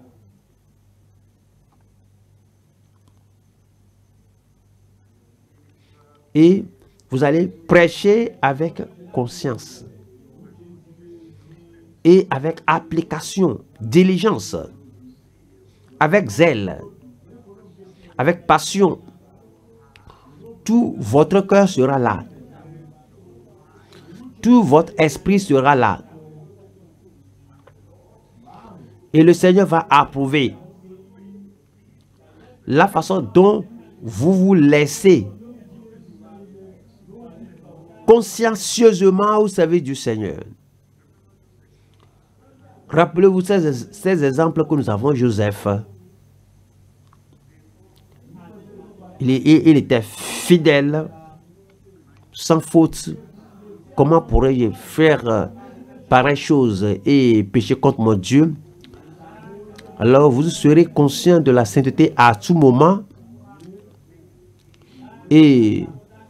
Et vous allez prêcher avec conscience et avec application, diligence, avec zèle, avec passion. Tout votre cœur sera là. Tout votre esprit sera là. Et le Seigneur va approuver la façon dont vous vous laissez consciencieusement au service du Seigneur. Rappelez-vous ces, ces exemples que nous avons. Joseph, il, il, il était fidèle, sans faute. Comment pourrais-je faire pareille chose et pécher contre mon Dieu? Alors vous serez conscient de la sainteté à tout moment. Et,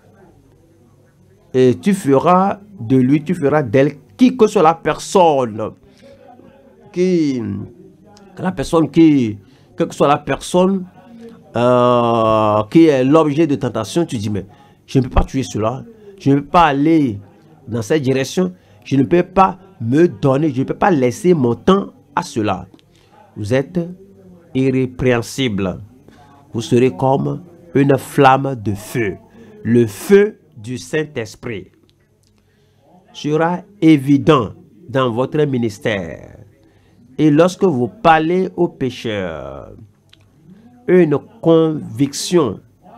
et tu feras de lui, tu feras d'elle, qui que soit la personne, qui, la personne qui, quelle que soit la personne euh, qui est l'objet de tentation, tu dis, mais je ne peux pas tuer cela, je ne peux pas aller dans cette direction, je ne peux pas me donner, je ne peux pas laisser mon temps à cela. Vous êtes irrépréhensible. Vous serez comme une flamme de feu. Le feu du Saint-Esprit sera évident dans votre ministère. Et lorsque vous parlez aux pécheurs, une conviction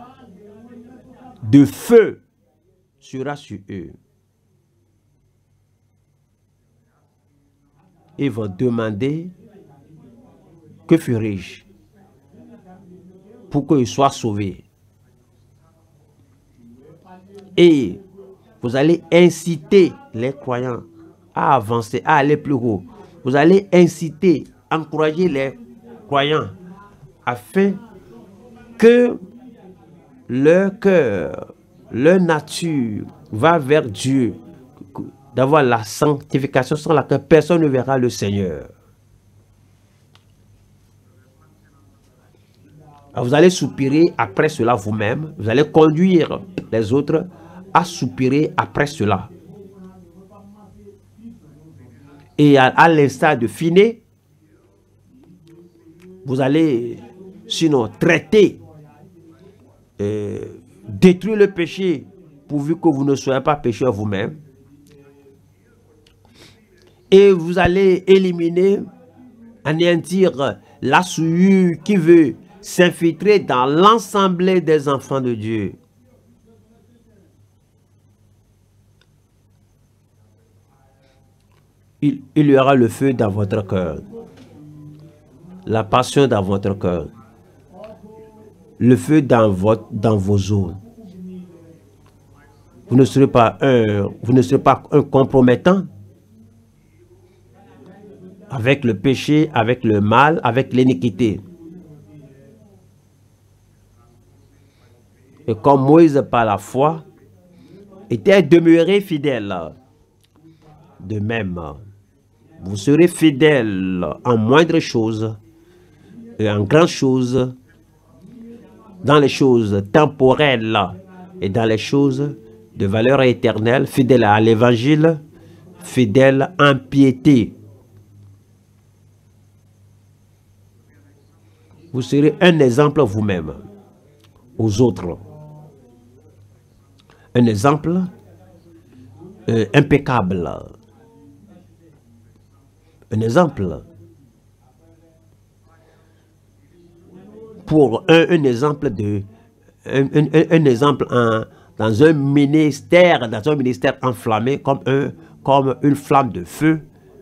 de feu sera sur eux. Ils vont demander, que ferai-je pour qu'ils soient sauvés? Et vous allez inciter les croyants à avancer, à aller plus haut. Vous allez inciter, encourager les croyants afin que leur cœur, leur nature va vers Dieu, d'avoir la sanctification sans laquelle personne ne verra le Seigneur. Alors vous allez soupirer après cela vous-même. Vous allez conduire les autres à soupirer après cela. Et à, à l'instar de Finnée, vous allez sinon traiter, euh, détruire le péché, pourvu que vous ne soyez pas pécheur vous-même. Et vous allez éliminer, anéantir la souillure qui veut s'infiltrer dans l'ensemble des enfants de Dieu. Il, il y aura le feu dans votre cœur, la passion dans votre cœur, le feu dans, votre, dans vos os. Vous ne serez pas un, vous ne serez pas un compromettant avec le péché, avec le mal, avec l'iniquité. Et comme Moïse, par la foi, était demeuré fidèle, de même, vous serez fidèle en moindres choses et en grandes choses, dans les choses temporelles et dans les choses de valeur éternelle, fidèle à l'évangile, fidèle en piété. Vous serez un exemple vous-même aux autres. Un exemple euh, impeccable. Un exemple pour un, un exemple de un, un, un exemple en, dans un ministère dans un ministère enflammé comme un comme une flamme de feu.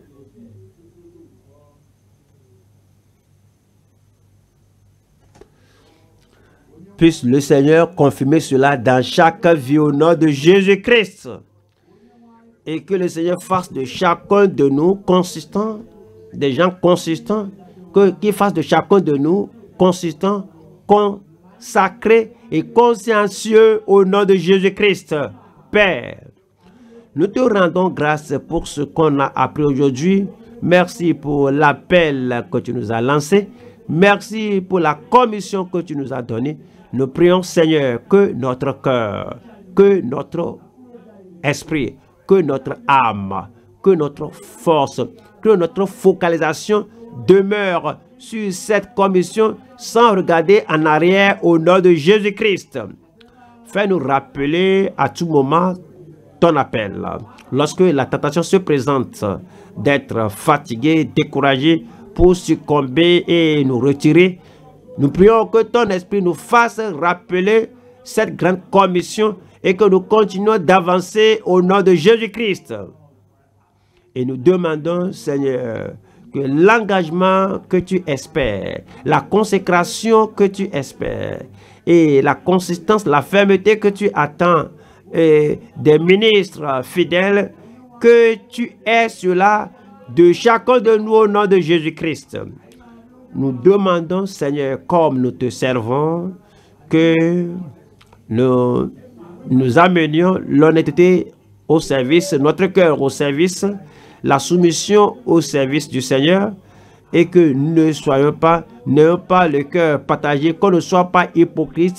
Puisse le Seigneur confirmer cela dans chaque vie au nom de Jésus-Christ. Et que le Seigneur fasse de chacun de nous consistants, des gens consistants, qu'il fasse de chacun de nous consistants, consacrés et consciencieux au nom de Jésus-Christ. Père, nous te rendons grâce pour ce qu'on a appris aujourd'hui. Merci pour l'appel que tu nous as lancé. Merci pour la commission que tu nous as donnée. Nous prions, Seigneur, que notre cœur, que notre esprit, que notre âme, que notre force, que notre focalisation demeure sur cette commission sans regarder en arrière au nom de Jésus-Christ. Fais-nous rappeler à tout moment ton appel. Lorsque la tentation se présente d'être fatigué, découragé, pour succomber et nous retirer, nous prions que ton esprit nous fasse rappeler cette grande commission et que nous continuons d'avancer au nom de Jésus-Christ. Et nous demandons, Seigneur, que l'engagement que tu espères, la consécration que tu espères et la consistance, la fermeté que tu attends et des ministres fidèles, que tu aies cela de chacun de nous au nom de Jésus-Christ. Nous demandons, Seigneur, comme nous te servons, que nous, nous amenions l'honnêteté au service, notre cœur au service, la soumission au service du Seigneur, et que nous ne soyons pas, n'ayons pas le cœur partagé, qu'on ne soit pas hypocrite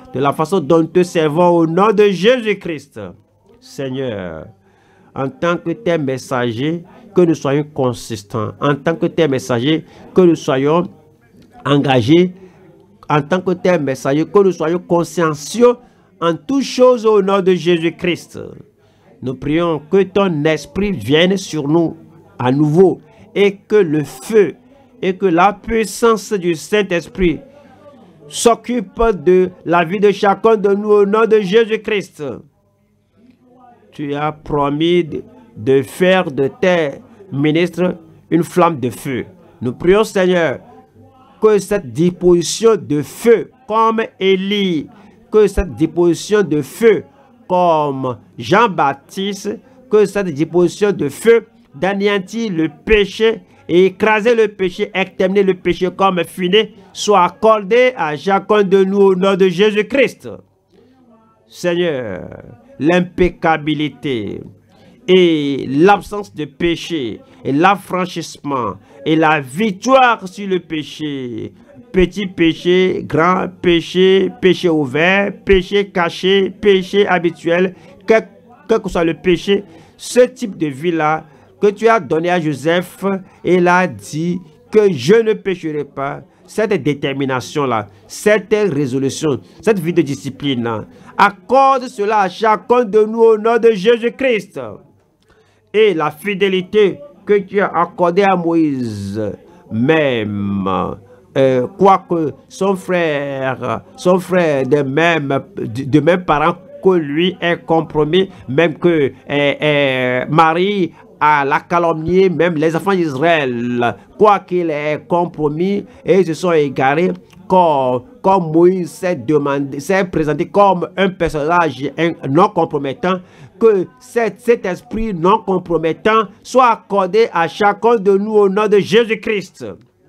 de la façon dont nous te servons au nom de Jésus-Christ. Seigneur, en tant que tes messagers, que nous soyons consistants. En tant que tes messagers, que nous soyons engagés. En tant que tes messagers, que nous soyons consciencieux en toutes choses au nom de Jésus-Christ. Nous prions que ton esprit vienne sur nous à nouveau et que le feu et que la puissance du Saint-Esprit s'occupe de la vie de chacun de nous au nom de Jésus-Christ. Tu as promis de, de faire de tes ministres une flamme de feu. Nous prions, Seigneur, que cette disposition de feu, comme Élie, que cette disposition de feu, comme Jean-Baptiste, que cette disposition de feu d'anéantir le péché et écraser le péché, exterminer le péché comme fini, soit accordée à chacun de nous au nom de Jésus-Christ. Seigneur, l'impeccabilité et l'absence de péché et l'affranchissement et la victoire sur le péché, petit péché, grand péché, péché ouvert, péché caché, péché habituel, quel, quel que soit le péché, ce type de vie-là que tu as donné à Joseph, il a dit que je ne pécherai pas. Cette détermination-là, cette résolution, cette vie de discipline, accorde cela à chacun de nous au nom de Jésus-Christ. Et la fidélité que tu as accordée à Moïse, même, euh, quoique son frère, son frère de même, de même parents que lui est compromis, même que euh, euh, Marie à la calomnier, même les enfants d'Israël, quoi qu'il ait compromis, et ils se sont égarés, comme, comme Moïse s'est demandé, s'est présenté comme un personnage non compromettant, que cet, cet esprit non compromettant soit accordé à chacun de nous au nom de Jésus-Christ.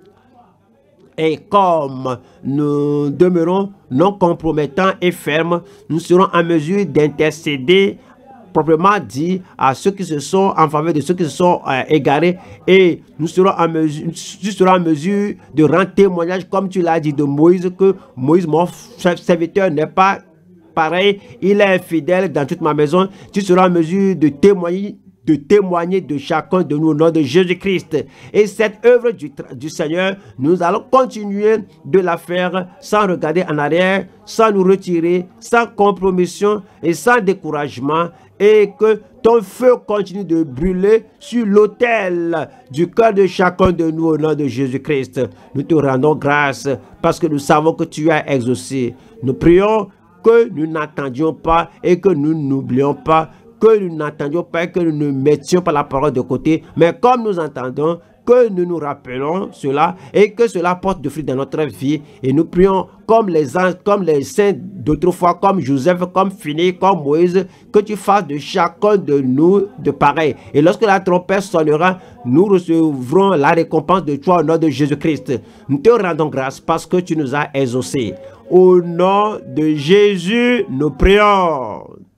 Et comme nous demeurons non compromettants et fermes, nous serons en mesure d'intercéder proprement dit à ceux qui se sont en faveur de ceux qui se sont euh, égarés, et nous serons en mesure, tu seras en mesure de rendre témoignage comme tu l'as dit de Moïse, que Moïse, mon serviteur, n'est pas pareil, il est fidèle dans toute ma maison. Tu seras en mesure de témoigner de témoigner de chacun de nous au nom de Jésus-Christ. Et cette œuvre du, du Seigneur, nous allons continuer de la faire sans regarder en arrière, sans nous retirer, sans compromission et sans découragement, et que ton feu continue de brûler sur l'autel du cœur de chacun de nous au nom de Jésus-Christ. Nous te rendons grâce parce que nous savons que tu as exaucé. Nous prions que nous n'attendions pas et que nous n'oublions pas, que nous n'attendions pas et que nous ne mettions pas la parole de côté, mais comme nous entendons, que nous nous rappelons cela et que cela porte du fruit dans notre vie. Et nous prions comme les anges, comme les saints d'autrefois, comme Joseph, comme Finé, comme Moïse, que tu fasses de chacun de nous de pareil. Et lorsque la trompette sonnera, nous recevrons la récompense de toi au nom de Jésus-Christ. Nous te rendons grâce parce que tu nous as exaucés. Au nom de Jésus, nous prions.